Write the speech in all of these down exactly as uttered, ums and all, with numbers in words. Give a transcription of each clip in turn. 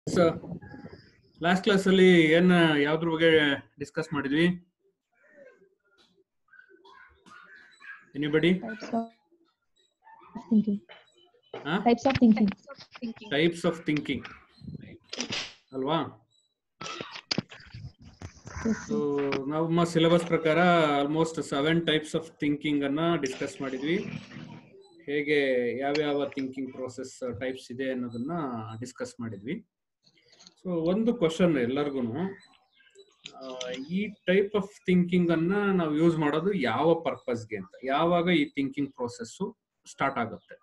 Last class ಅಲ್ಲಿ ಏನ್ ಯಾವ್ದ್ರ ಬಗ್ಗೆ ಡಿಸ್ಕಸ್ ಮಾಡಿದ್ವಿ? Anybody? Types of thinking. Types of thinking ಅಲ್ವಾ? ಸೊ ನಮ್ಮ ಸಿಲೆಬಸ್ ಪ್ರಕಾರ almost seven types of thinking ಅನ್ನ ಡಿಸ್ಕಸ್ ಮಾಡಿದ್ವಿ. ಹೇಗೆ ಯಾವ್ಯಾವ ಥಿಂಕಿಂಗ್ ಪ್ರೋಸೆಸ್ ಟೈಪ್ಸ್ ಇದೆ ಅನ್ನೋದನ್ನ ಡಿಸ್ಕಸ್ ಮಾಡಿದ್ವಿ. ಸೊ ಒಂದು ಕ್ವಶನ್ ಎಲ್ಲರಿಗೂ, ಈ ಟೈಪ್ ಆಫ್ ಥಿಂಕಿಂಗ್ ಅನ್ನ ನಾವು ಯೂಸ್ ಮಾಡೋದು ಯಾವ ಪರ್ಪಸ್ಗೆ ಅಂತ, ಯಾವಾಗ ಈ ಥಿಂಕಿಂಗ್ ಪ್ರೋಸೆಸ್ ಸ್ಟಾರ್ಟ್ ಆಗುತ್ತೆ?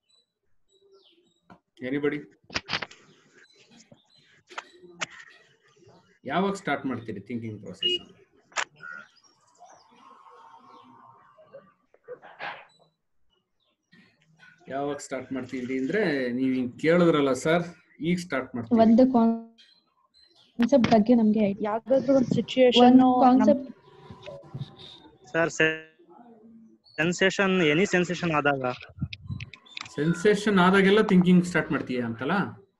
ಎನಿಬಡಿ? ಯಾವಾಗ ಸ್ಟಾರ್ಟ್ ಮಾಡ್ತೀರಿ ಥಿಂಕಿಂಗ್ ಪ್ರೋಸೆಸ್? ಯಾವಾಗ ಸ್ಟಾರ್ಟ್ ಮಾಡ್ತೀವಿ ಅಂದ್ರೆ, ನೀವ್ ಹಿಂಗ್ ಕೇಳಿದ್ರಲ್ಲ ಸರ್, ಈಗ ಸ್ಟಾರ್ಟ್ ಮಾಡ್ತೀವಿ. ಒಂದು ಕಾನ್ಸೆಪ್ಟ್ ಬಗ್ಗೆ ನಮಗೆ ಯಾವ್ದಾದ್ರು ಒಂದು situation concept sir, sensation any sensation ಆದಾಗ ಸೆನ್ಸೇಷನ್ ಆದಾಗೆಲ್ಲ ಥಿಂಕಿಂಗ್ ಸ್ಟಾರ್ಟ್ ಮಾಡ್ತೀಯ ಅಂತಲ್ಲ?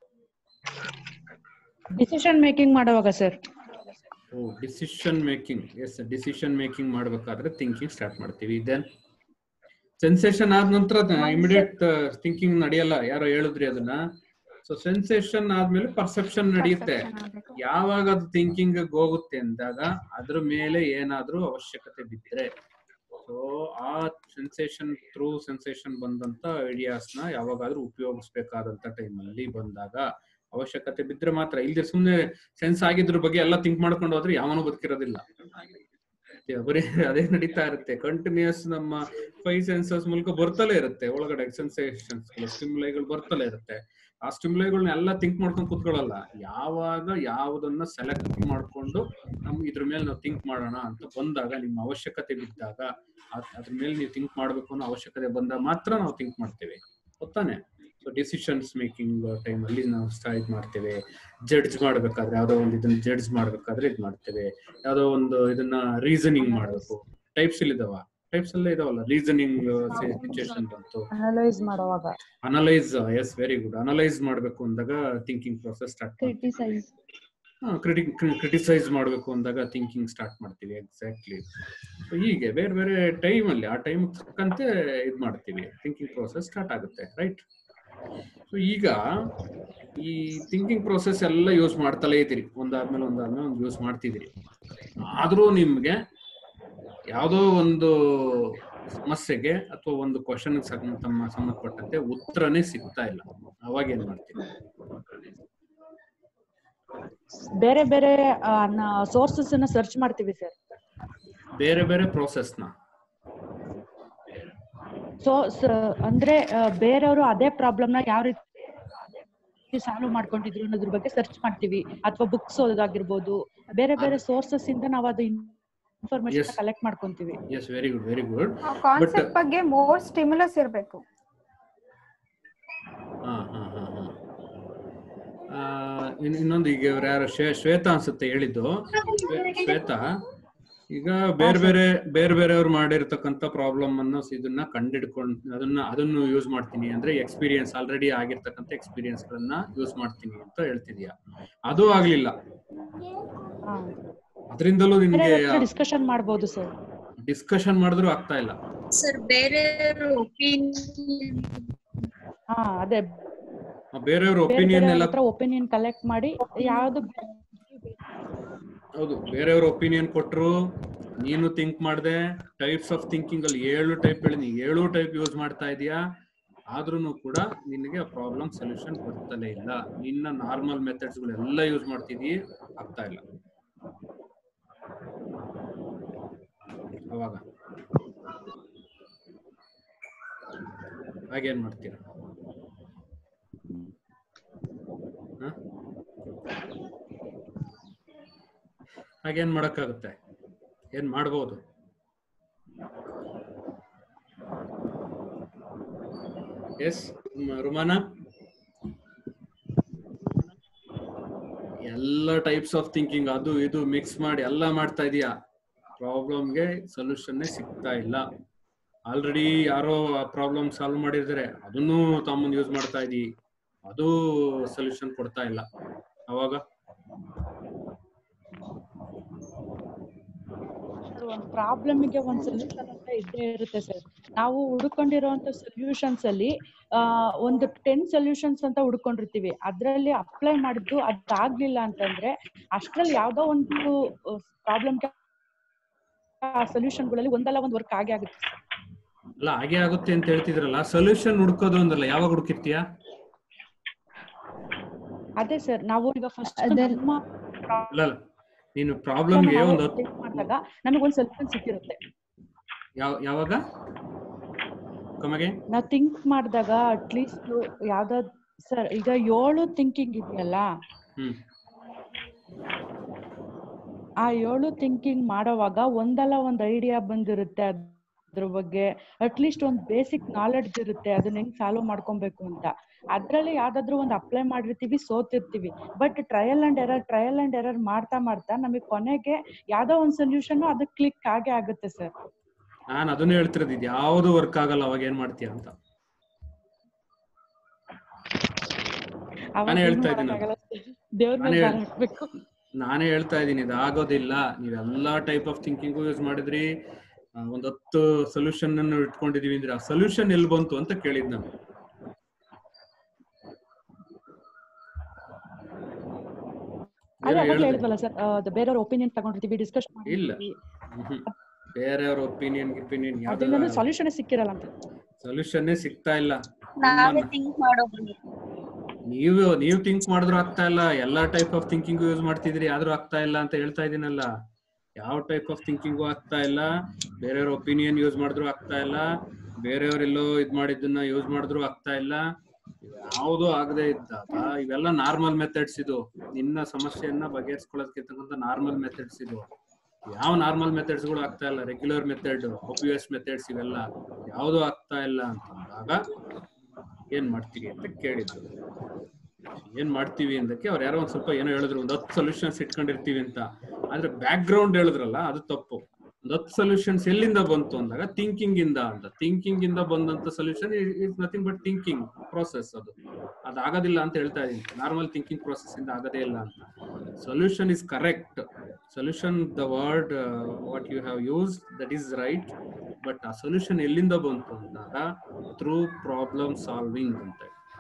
ಡಿಸಿಷನ್ ಮೇಕಿಂಗ್ ಮಾಡುವಾಗ sir. Oh, decision making. Yes, decision making ಮಾಡ್ಬೇಕಾದ್ರೆ ಥಿಂಕಿಂಗ್ ಸ್ಟಾರ್ಟ್ ಮಾಡ್ತೀವಿ. ದೆನ್ ಸೆನ್ಸೇಷನ್ ಆದ ನಂತರ ಇಮಿಡಿಯೇಟ್ ಥಿಂಕಿಂಗ್ ನಡೆಯಲ್ಲ. ಯಾರೋ ಹೇಳಿದ್ರಿ ಅದನ್ನ. ಸೊ ಸೆನ್ಸೇಷನ್ ಆದ್ಮೇಲೆ ಪರ್ಸೆಪ್ಷನ್ ನಡೆಯುತ್ತೆ. ಯಾವಾಗ ಅದು ಥಿಂಕಿಂಗ್ ಹೋಗುತ್ತೆ ಅಂದಾಗ ಅದ್ರ ಮೇಲೆ ಏನಾದ್ರೂ ಅವಶ್ಯಕತೆ ಬಿದ್ದರೆ, ಸೊ ಆ ಸೆನ್ಸೇಷನ್ ಥ್ರೂ ಸೆನ್ಸೇಷನ್ ಬಂದಂತ ಐಡಿಯಾಸ್ ನ ಯಾವಾಗಾದ್ರೂ ಉಪಯೋಗಿಸ್ಬೇಕಾದಂತ ಟೈಮ್ ಅಲ್ಲಿ ಬಂದಾಗ ಅವಶ್ಯಕತೆ ಬಿದ್ರೆ ಮಾತ್ರ. ಇಲ್ದೆ ಸುಮ್ನೆ ಸೆನ್ಸ್ ಆಗಿದ್ರ ಬಗ್ಗೆ ಎಲ್ಲ ಥಿಂಕ್ ಮಾಡ್ಕೊಂಡು ಹೋದ್ರೆ ಯಾವನೂ ಬದುಕಿರೋದಿಲ್ಲ. ಬರೀ ಅದೇ ನಡೀತಾ ಇರುತ್ತೆ ಕಂಟಿನ್ಯೂಸ್. ನಮ್ಮ ಫೈವ್ ಸೆನ್ಸಸ್ ಮೂಲಕ ಬರ್ತಲೇ ಇರುತ್ತೆ ಒಳಗಡೆ ಸೆನ್ಸೇಷನ್ಸ್, ಸ್ಟಿಮ್ಯುಲೈಗಳು ಬರ್ತಲೇ ಇರುತ್ತೆ. ಆ ಸ್ಟಿಮ್ಯುಲೈಗಳನ್ನ ಎಲ್ಲ ಥಿಂಕ್ ಮಾಡ್ಕೊಂಡು ಕೂತ್ಕೊಳ್ಳಲ್ಲ. ಯಾವಾಗ ಯಾವುದನ್ನ ಸೆಲೆಕ್ಟ್ ಮಾಡ್ಕೊಂಡು ನಮ್ ಇದ್ರ ಮೇಲೆ ನಾವು ಥಿಂಕ್ ಮಾಡೋಣ ಅಂತ ಬಂದಾಗ, ನಿಮ್ಮ ಅವಶ್ಯಕತೆ ಬಿದ್ದಾಗ, ಅದ್ರ ಮೇಲೆ ನೀವು ಥಿಂಕ್ ಮಾಡ್ಬೇಕು ಅನ್ನೋ ಅವಶ್ಯಕತೆ ಬಂದಾಗ ಮಾತ್ರ ನಾವು ಥಿಂಕ್ ಮಾಡ್ತೇವೆ, ಗೊತ್ತಾನೆ? ಸೊ ಡಿಸಿಷನ್ಸ್ ಮೇಕಿಂಗ್ ಟೈಮ್ ಅಲ್ಲಿ ನಾವು ಸ್ಟಾರ್ಟ್ ಮಾಡ್ತೇವೆ. ಜಡ್ಜ್ ಮಾಡ್ಬೇಕಾದ್ರೆ, ಯಾವ್ದೋ ಒಂದು ಇದನ್ನ ಜಡ್ಜ್ ಮಾಡ್ಬೇಕಾದ್ರೆ ಇದ್ ಮಾಡ್ತೇವೆ. ಯಾವ್ದೋ ಒಂದು ಇದನ್ನ ರೀಸನಿಂಗ್ ಮಾಡ್ಬೇಕು. ಟೈಪ್ಸ್ ಅಲ್ಲಿ ಇದಾವ, ಟೈಪ್ಸ್ ಅಲ್ಲೇ ಇದಾವಲ್ಲ. ರೀಸನಿಂಗ್ ಸಿಚುಯೇಷನ್ ಬಂತು, ಅನಲೈಸ್ ಮಾಡುವಾಗ. Analyse. Yes, very good. Analyse ಮಾಡ್ಬೇಕು ಅಂದಾಗ thinking process start. Criticise criticise ಮಾಡ್ಬೇಕು ಅಂದಾಗ ಥಿಂಕಿಂಗ್ ಸ್ಟಾರ್ಟ್ ಮಾಡ್ತೀವಿ. ಎಕ್ಸಾಕ್ಟ್ಲಿ. ಹೀಗೆ ಬೇರೆ ಬೇರೆ ಟೈಮ್ ಅಲ್ಲಿ ಆ ಟೈಮ್ ತಕ್ಕಂತೆ ಇದ್ ಮಾಡ್ತೀವಿ, ಥಿಂಕಿಂಗ್ ಪ್ರೋಸೆಸ್ ಸ್ಟಾರ್ಟ್ ಆಗುತ್ತೆ. ರೈಟ್? ಸೊ ಈಗ ಈ ಥಿಂಕಿಂಗ್ ಪ್ರೋಸೆಸ್ ಎಲ್ಲ ಯೂಸ್ ಮಾಡ್ತಲೇ ಇದ್ದೀರಿ, ಒಂದಾದ್ಮೇಲೆ ಒಂದಾದ್ಮೇಲೆ ಒಂದು ಯೂಸ್ ಮಾಡ್ತಿದ್ದೀರಿ. ಆದ್ರೂ ನಿಮ್ಗೆ ಯಾವುದೋ ಒಂದು ಸಮಸ್ಯೆಗೆ ಅಥವಾ ಒಂದು ಕ್ವಶನ್ ತಮ್ಮ ಸಂಬಂಧಪಟ್ಟಂತೆ ಉತ್ತರನೇ ಸಿಗ್ತಾ ಇಲ್ಲ. ಅವಾಗ ಏನ್ ಮಾಡ್ತೀವಿ? ಬೇರೆ ಬೇರೆ ಸೋರ್ಸಸ್ ಅನ್ನ ಸರ್ಚ್ ಮಾಡ್ತೀವಿ ಸರ್. ಬೇರೆ ಬೇರೆ ಪ್ರೋಸೆಸ್ ನ ಸೊ ಅಂದ್ರೆ ಬೇರೆಯವರು ಅದೇ ಪ್ರಾಬ್ಲಮ್ ನ ಯಾವ ರೀತಿ ಸಾಲ್ವ್ ಮಾಡ್ಕೊಂಡಿದ್ರು ಅನ್ನೋದ್ರ ಬಗ್ಗೆ ಸರ್ಚ್ ಮಾಡ್ತೀವಿ. ಅಥವಾ ಬುಕ್ಸ್ ಓದೋದಾಗಿರ್ಬೋದು, ಬೇರೆ ಬೇರೆ ಸೋರ್ಸಸ್ ಇಂದ ನಾವು ಅದು ಇನ್ಫಾರ್ಮೇಶನ್ ಕಲೆಕ್ಟ್ ಮಾಡ್ಕೊಂತೀವಿ. Yes, very good, very good. Concept ಬಗ್ಗೆ ಮೋರ್ ಸ್ಟಿಮ್ಯುಲಸ್ ಇರಬೇಕು. ಹಾ ಹಾ ಹಾ ಹಾ ಇನ್ನೊಂದು, ಈಗ ಯಾರು ಶ್ವೇತಾ ಅನ್ಸುತ್ತೆ ಹೇಳಿದ್ದು. ಶ್ವೇತಾ, ಈಗ ಬೇರೆ ಬೇರೆ ಬೇರೆ ಬೇರೆಯವ್ರು ಮಾಡಿರ್ತಕ್ಕಂಥ ಪ್ರಾಬ್ಲಮ್ ಅನ್ನು ಇದನ್ನ ಕಂಡಿಡ್ಕೊಂಡು ಅದನ್ನ ಅದನ್ನು ಯೂಸ್ ಮಾಡ್ತೀನಿ ಅಂದ್ರೆ, ಎಕ್ಸ್ಪೀರಿಯನ್ಸ್ ಆಲ್ರೆಡಿ ಆಗಿರ್ತಕ್ಕಂಥ ಎಕ್ಸ್ಪೀರಿಯನ್ಸ್ ಗಳನ್ನ ಯೂಸ್ ಮಾಡ್ತೀನಿ ಅಂತ ಹೇಳ್ತಿದ್ಯಾ. ಅದು ಆಗ್ಲಿಲ್ಲ, ಅದರಿಂದಲೂ ನಿಮ್ಗೆ ಡಿಸ್ಕಷನ್ ಮಾಡಬಹುದು ಸರ್. ಡಿಸ್ಕಷನ್ ಮಾಡಿದ್ರು ಆಗ್ತಾ ಇಲ್ಲ ಸರ್. ಬೇರೆ ಹಾ ಅದೇ ಬೇರೆಯವ್ರ ಒಪಿನಿಯನ್ ಎಲ್ಲ ಒಪಿನಿಯನ್ ಕಲೆಕ್ಟ್ ಮಾಡಿ ಯಾವ್ದು. ಹೌದು, ಬೇರೆಯವ್ರ ಒಪಿನಿಯನ್ ಕೊಟ್ರು, ನೀನು ಥಿಂಕ್ ಮಾಡ್ದೆ. ಟೈಪ್ಸ್ ಆಫ್ ಥಿಂಕಿಂಗ್ ಅಲ್ಲಿ ಏಳು ಟೈಪ್ ಹೇಳಿ, ನೀ ಏಳು ಟೈಪ್ ಯೂಸ್ ಮಾಡ್ತಾ ಇದೀಯಾ. ಆದ್ರೂ ಕೂಡ ನಿನಗೆ ಪ್ರಾಬ್ಲಮ್ ಸೊಲ್ಯೂಷನ್ ಬರ್ತಲೇ ಇಲ್ಲ. ನಿನ್ನ ನಾರ್ಮಲ್ ಮೆಥಡ್ಸ್ ಗಳೆಲ್ಲ ಯೂಸ್ ಮಾಡ್ತಿದೀಯ, ಆಗ್ತಾ ಇಲ್ಲ. ಅವಾಗ ಹಾಗೇನ್ ಮಾಡ್ತೀರಾ? ಹಾಗೇನ್ ಮಾಡಕ್ಕಾಗುತ್ತೆ? ಏನ್ ಮಾಡ್ಬೋದು? ಎಸ್ ರುಮಾನ, ಎಲ್ಲ ಟೈಪ್ಸ್ ಆಫ್ ಥಿಂಕಿಂಗ್ ಅದು ಇದು ಮಿಕ್ಸ್ ಮಾಡಿ ಎಲ್ಲ ಮಾಡ್ತಾ ಇದೀಯಾ. ಪ್ರಾಬ್ಲಮ್ಗೆ ಸೊಲ್ಯೂಷನ್ನೇ ಸಿಗ್ತಾ ಇಲ್ಲ. ಆಲ್ರೆಡಿ ಯಾರೋ ಪ್ರಾಬ್ಲಮ್ ಸಾಲ್ವ್ ಮಾಡಿರ್ತಾರೆ, ಅದನ್ನು ತಮ್ಮನ್ ಯೂಸ್ ಮಾಡ್ತಾ ಇದೀವಿ, ಅದು ಸೊಲ್ಯೂಷನ್ ಕೊಡ್ತಾ ಇಲ್ಲ. ಅವಾಗ ಸರ್ ಒಂದು ಪ್ರಾಬ್ಲಮ್ಗೆ ಒಂದು ಸೊಲ್ಯೂಷನ್ ಅಂತ ಇದ್ದೇ ಇರುತ್ತೆ ಸರ್. ನಾವು ಹುಡುಕೊಂಡಿರುವಂತ ಸೊಲ್ಯೂಷನ್ಸ್ ಅಲ್ಲಿ ಆ ಒಂದು ಟೆನ್ ಸೊಲ್ಯೂಷನ್ಸ್ ಅಂತ ಹುಡ್ಕೊಂಡಿರ್ತೀವಿ. ಅದ್ರಲ್ಲಿ ಅಪ್ಲೈ ಮಾಡಿದ್ದು ಅದಾಗ್ಲಿಲ್ಲ ಅಂತಂದ್ರೆ ಅಷ್ಟ್ರಲ್ಲಿ ಯಾವ್ದೋ ಒಂದು ಪ್ರಾಬ್ಲಮ್ಗೆ ಆ ಸೊಲ್ಯೂಷನ್ಗಳಲ್ಲಿ ಒಂದಲ್ಲ ಒಂದು ವರ್ಕ್ ಆಗೇ ಆಗುತ್ತೆ ಸರ್. ಅಲ್ಲ ಹಾಗೆ ಆಗುತ್ತೆ ಅಂತ ಹೇಳ್ತಿದ್ರಲ್ಲ, ಸೊಲ್ಯೂಷನ್ ಹುಡ್ಕೋದು ಅಂದಲ್ಲ, ಯಾವಾಗ ಹುಡುಕಿರ್ತೀಯಾ? ಅದೇ ಸರ್ ನಾವು ಈಗ ಫಸ್ಟ್ ಅಲ್ಲ ಅಲ್ಲ, ನೀನು ಪ್ರಾಬ್ಲಮ್ಗೆ ಒಂದು ಮಾಡಿದಾಗ ನಮಗೊಂದು ಸೊಲ್ಯೂಷನ್ ಸಿಕ್ಕಿರುತ್ತೆ. ಯಾವ ಯಾವಾಗ ಕಮಗೆ ನಾವು ಥಿಂಕ್ ಮಾಡಿದಾಗ ಅಟ್ಲೀಸ್ಟ್ ಯಾವ್ದಾದ್ ಸರ್ ಈಗ ಏಳು ಥಿಂಕಿಂಗ್ ಇದೆಯಲ್ಲ, ಹ್ಮ್ ಆ ಏಳು ಥಿಂಕಿಂಗ್ ಮಾಡೋವಾಗ ಒಂದಲ್ಲ ಒಂದ್ ಐಡಿಯಾ ಬಂದಿರುತ್ತೆ ಅದ್ರ ಬಗ್ಗೆ. ಅಟ್ಲೀಸ್ಟ್ ಒಂದು ಬೇಸಿಕ್ ನಾಲೆಡ್ಜ್ ಇರುತ್ತೆ ಅದನ್ನ ಹೆಂಗ್ ಸಾಲ್ವ್ ಮಾಡ್ಕೊಬೇಕು ಅಂತ. ಅದ್ರಲ್ಲಿ ಯಾವ್ದಾದ್ರು ಒಂದು ಅಪ್ಲೈ ಮಾಡಿರ್ತೀವಿ, ಸೋತಿರ್ತೀವಿ. But trial and error trial and error ಮಾಡ್ತಾ ಮಾಡ್ತಾ ನಮಗೆ ಕೊನೆಗೆ ಯಾವ್ದೋ ಒಂದ್ ಸೊಲ್ಯೂಷನ್ ಅದು ಕ್ಲಿಕ್ ಆಗೇ ಆಗುತ್ತೆ ಸರ್. ನಾನು ಅದನ್ನೇ ಹೇಳ್ತಿರೋದು, ಇದು ಯಾವ್ದು ವರ್ಕ್ ಆಗಲ್ಲ, ಅವಾಗ ಏನ್ ಮಾಡ್ತೀಯ ಅಂತ ನಾನೇ ಹೇಳ್ತಾ ಇದ್ದೀನಿ. ದೇವ್ರ ಮೇಲೆ ಭಾರ ಹಾಕ್ಬೇಕು. ನಾನೇ ಹೇಳ್ತಾ ಇದ್ದೀನಿ, ಇದು ಆಗೋದಿಲ್ಲ. ನೀವೆಲ್ಲಾ ಟೈಪ್ ಆಫ್ ಥಿಂಕಿಂಗು ಯೂಸ್ ಮಾಡಿದ್ರಿ, ಒಂದ್ ಹತ್ತು ಸೊಲ್ಯೂಷನ್ ಅನ್ನು ಇಟ್ಕೊಂಡಿದೀವಿ ಅಂದ್ರೆ ಆ ಸೊಲ್ಯೂಷನ್ ಎಲ್ಲಿ ಬಂತು ಅಂತ ಕೇಳಿದ್ ನಾನು. ಹೇಳಿದ್ವಲ್ಲ ಸರ್, ಬೇರೆಯವ್ರ ಒಪಿನಿಯನ್ ತಗೊಂಡಿರ್ತೀವಿ, ಡಿಸ್ಕಸ್ ಇಲ್ಲ, ಬೇರೆಯವ್ರ ಒಪಿನಿಯನ್ ಒಪಿನಿಯನ್ ಯಾವ್ದು ಸೊಲ್ಯೂಷನ್ ಸಿಕ್ಕಿರಲ್ಲ ಅಂತ. ಸೊಲ್ಯೂಷನ್ ಸಿಗ್ತಾ ಇಲ್ಲ. ನಾವೇ ಥಿಂಕ್ ಮಾಡೋದು. ನೀವು ನೀವು ಥಿಂಕ್ ಮಾಡಿದ್ರು ಆಗ್ತಾ ಇಲ್ಲ. ಎಲ್ಲಾ ಟೈಪ್ ಆಫ್ ಥಿಂಕಿಂಗ್ ಯೂಸ್ ಮಾಡ್ತಿದ್ರಿ, ಆದ್ರೂ ಆಗ್ತಾ ಇಲ್ಲ ಅಂತ ಹೇಳ್ತಾ ಇದೀನಲ್ಲ. ಯಾವ ಟೈಪ್ ಆಫ್ ಥಿಂಕಿಂಗು ಆಗ್ತಾ ಇಲ್ಲ. ಬೇರೆಯವ್ರ ಒಪಿನಿಯನ್ ಯೂಸ್ ಮಾಡಿದ್ರು ಆಗ್ತಾ ಇಲ್ಲ. ಬೇರೆಯವ್ರೆಲ್ಲೋ ಇದ್ ಮಾಡಿದ್ದನ್ನ ಯೂಸ್ ಮಾಡಿದ್ರು ಆಗ್ತಾ ಇಲ್ಲ. ಯಾವುದು ಆಗದೆ ಇದ್ದಾಗ ಇವೆಲ್ಲ ನಾರ್ಮಲ್ ಮೆಥಡ್ಸ್. ಇದು ನಿನ್ನ ಸಮಸ್ಯೆಯನ್ನ ಬಗೆಹರಿಸ್ಕೊಳ್ಳೋದಕ್ಕಿಂತ ನಾರ್ಮಲ್ ಮೆಥಡ್ಸ್. ಇದು ಯಾವ ನಾರ್ಮಲ್ ಮೆಥಡ್ಸ್ ಗಳು ಆಗ್ತಾ ಇಲ್ಲ. ರೆಗ್ಯುಲರ್ ಮೆಥಡ್, ಒಪಿಎಸ್ ಮೆಥಡ್ಸ್ ಇವೆಲ್ಲ ಯಾವುದು ಆಗ್ತಾ ಇಲ್ಲ ಅಂತಂದಾಗ ಏನ್ ಮಾಡ್ತೀವಿ ಅಂತ ಕೇಳಿದ್ರು. ಏನ್ ಮಾಡ್ತೀವಿ ಅಂದಕ್ಕೆ ಅವ್ರು ಯಾರೋ ಒಂದ್ ಸ್ವಲ್ಪ ಏನೋ ಹೇಳಿದ್ರು, ಒಂದ್ ಹತ್ತು ಸೊಲ್ಯೂಷನ್ಸ್ ಇಟ್ಕೊಂಡಿರ್ತೀವಿ ಅಂತ. ಆದ್ರೆ ಬ್ಯಾಕ್ ಗ್ರೌಂಡ್ ಹೇಳಿದ್ರಲ್ಲ, ಅದು ತಪ್ಪು. ಒಂದ್ ಹತ್ತು ಸೊಲ್ಯೂಷನ್ಸ್ ಎಲ್ಲಿಂದ ಬಂತು ಅಂದಾಗ ಥಿಂಕಿಂಗ್ ಇಂದ ಅಂತ. ಥಿಂಕಿಂಗ್ ಇಂದ ಬಂದಂತ solution is nothing but thinking process. ಅದು ಅದಾಗೋದಿಲ್ಲ ಅಂತ ಹೇಳ್ತಾ ಇದೀನಿ. ನಾರ್ಮಲ್ ಥಿಂಕಿಂಗ್ ಪ್ರೋಸೆಸ್ ಇಂದ ಆಗದೇ ಇಲ್ಲ ಅಂತ. Solution is correct. Solution, the word what you have use, that is right. But ಆ ಸೊಲ್ಯೂಷನ್ ಎಲ್ಲಿಂದ ಬಂತು ಅಂದಾಗ ಥ್ರೂ ಪ್ರಾಬ್ಲಮ್ ಸಾಲ್ವಿಂಗ್ ಅಂತ.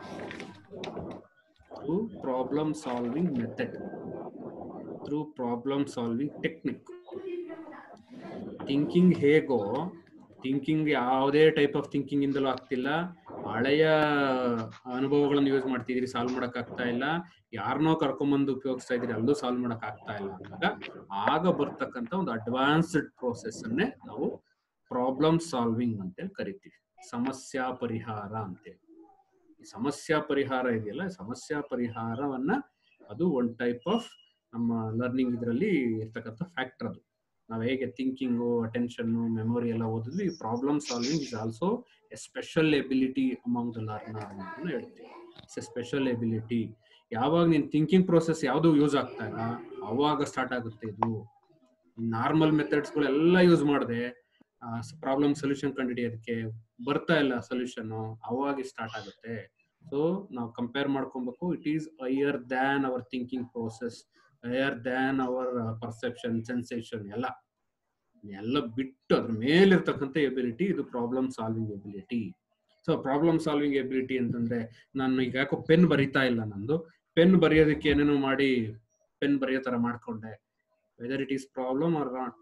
Through problem solving method, through problem solving technique. Thinking ಹೇಗೋ, ಥಿಂಕಿಂಗ್ ಯಾವುದೇ ಟೈಪ್ ಆಫ್ ಥಿಂಕಿಂಗ್ ಇಂದಲೂ ಆಗ್ತಿಲ್ಲ. ಹಳೆಯ ಅನುಭವಗಳನ್ನು ಯೂಸ್ ಮಾಡ್ತಿದ್ರಿ, ಸಾಲ್ವ್ ಮಾಡಕ್ ಆಗ್ತಾ ಇಲ್ಲ. ಯಾರನ್ನೋ ಕರ್ಕೊಂಬಂದು ಉಪಯೋಗಿಸ್ತಾ ಇದ್ರಿ, ಅಲ್ಲೂ ಸಾಲ್ವ್ ಮಾಡಕ್ ಆಗ್ತಾ ಇಲ್ಲ ಅಂದಾಗ ಆಗ ಬರ್ತಕ್ಕಂಥ ಒಂದು ಅಡ್ವಾನ್ಸ್ಡ್ ಪ್ರೋಸೆಸ್ ಅನ್ನೇ ನಾವು ಪ್ರಾಬ್ಲಮ್ ಸಾಲ್ವಿಂಗ್ ಅಂತೇಳಿ ಕರಿತೀವಿ. ಸಮಸ್ಯಾ ಪರಿಹಾರ ಅಂತೇಳಿ. ಈ ಸಮಸ್ಯಾ ಪರಿಹಾರ ಇದೆಯಲ್ಲ, ಸಮಸ್ಯಾ ಪರಿಹಾರವನ್ನ ಅದು ಒನ್ ಟೈಪ್ ಆಫ್ ನಮ್ಮ ಲರ್ನಿಂಗ್ ಇದರಲ್ಲಿ ಇರ್ತಕ್ಕಂಥ ಫ್ಯಾಕ್ಟರ್. ಅದು ನಾವು ಹೇಗೆ ಥಿಂಕಿಂಗು, ಅಟೆನ್ಷನ್ನು, ಮೆಮೊರಿ ಎಲ್ಲ ಓದಿದ್ವಿ, problem solving is also a special ability among the learner ಅಂತ ಹೇಳ್ತೀವಿ. It's a special ability. ಯಾವಾಗ ನೀನ್ ಥಿಂಕಿಂಗ್ ಪ್ರೋಸೆಸ್ ಯಾವುದು ಯೂಸ್ ಆಗ್ತಾ ಇಲ್ಲ ಅವಾಗ ಸ್ಟಾರ್ಟ್ ಆಗುತ್ತೆ ಇದು. ನಾರ್ಮಲ್ ಮೆಥಡ್ಸ್ಗಳೆಲ್ಲ ಯೂಸ್ ಮಾಡಿದೆ ಪ್ರಾಬ್ಲಮ್ ಸೊಲ್ಯೂಷನ್ ಕಂಡುಹಿಡಿಯೋದಕ್ಕೆ ಬರ್ತಾ ಇಲ್ಲ ಸೊಲ್ಯೂಷನ್, ಅವಾಗ ಸ್ಟಾರ್ಟ್ ಆಗುತ್ತೆ. ಸೊ ನಾವು ಕಂಪೇರ್ ಮಾಡ್ಕೊಬೇಕು. It is higher than our thinking process, higher than our perception, sensation ಎಲ್ಲ ಎಲ್ಲ ಬಿಟ್ಟು ಅದ್ರ ಮೇಲಿರ್ತಕ್ಕಂಥ ಎಬಿಲಿಟಿ ಇದು problem solving ability. So problem solving ability ಅಂತಂದ್ರೆ, ನಾನು ಈಗ ಯಾಕೋ ಪೆನ್ ಬರೀತಾ ಇಲ್ಲ, ನಂದು ಪೆನ್ ಬರೆಯೋದಕ್ಕೆ ಏನೇನೋ ಮಾಡಿ ಪೆನ್ ಬರೆಯೋ ತರ ಮಾಡ್ಕೊಂಡೆ. Whether it is problem or not.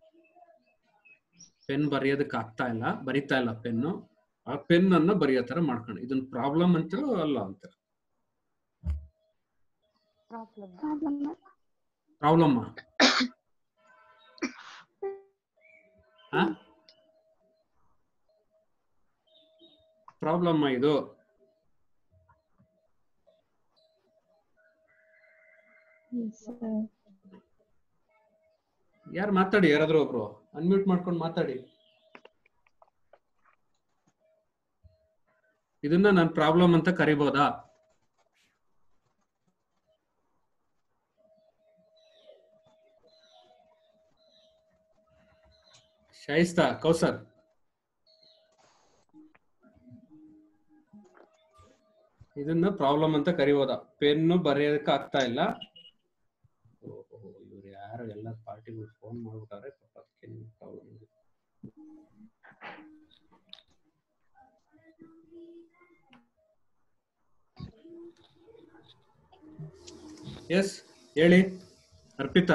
Pen ಬರೆಯೋದಕ್ಕೆ ಆಗ್ತಾ ಇಲ್ಲ, ಬರಿತಾ ಇಲ್ಲ ಪೆನ್ನು, ಆ ಪೆನ್ ಅನ್ನ ಬರೆಯೋ ತರ ಮಾಡ್ಕೊಂಡು, ಇದನ್ನ ಪ್ರಾಬ್ಲಮ್ ಅಂತಾರೋ ಅಲ್ಲ ಅಂತಾರೆ. ಪ್ರಾಬ್ಲಮ್ ಪ್ರಾಬ್ಲಮ್ ಇದು. ಯಾರು ಮಾತಾಡಿ, ಯಾರಾದ್ರೂ ಒಬ್ರು ಅನ್ಮ್ಯೂಟ್ ಮಾಡ್ಕೊಂಡು ಮಾತಾಡಿ. ಇದನ್ನ ನಾನು ಪ್ರಾಬ್ಲಮ್ ಅಂತ ಕರಿಬಹುದಾ? ಶಾಯಿಸ್ತಾ, ಕೌಸರ್, ಇದನ್ನ ಪ್ರಾಬ್ಲಮ್ ಅಂತ ಕರಿಬೋದ. ಪೆನ್ನು ಬರೆಯೋದಕ್ಕೆ ಆಗ್ತಾ ಇಲ್ಲ. ಇವ್ರು ಯಾರು ಎಲ್ಲ ಪಾರ್ಟಿಗಳು ಫೋನ್ ಮಾಡ್ಬಿಟ್ಟಾರೆ ಪಾಪ, ಅದಕ್ಕೆ ಪ್ರಾಬ್ಲಮ್ ಇದೆ. ಎಸ್ ಹೇಳಿ ಅರ್ಪಿತಾ.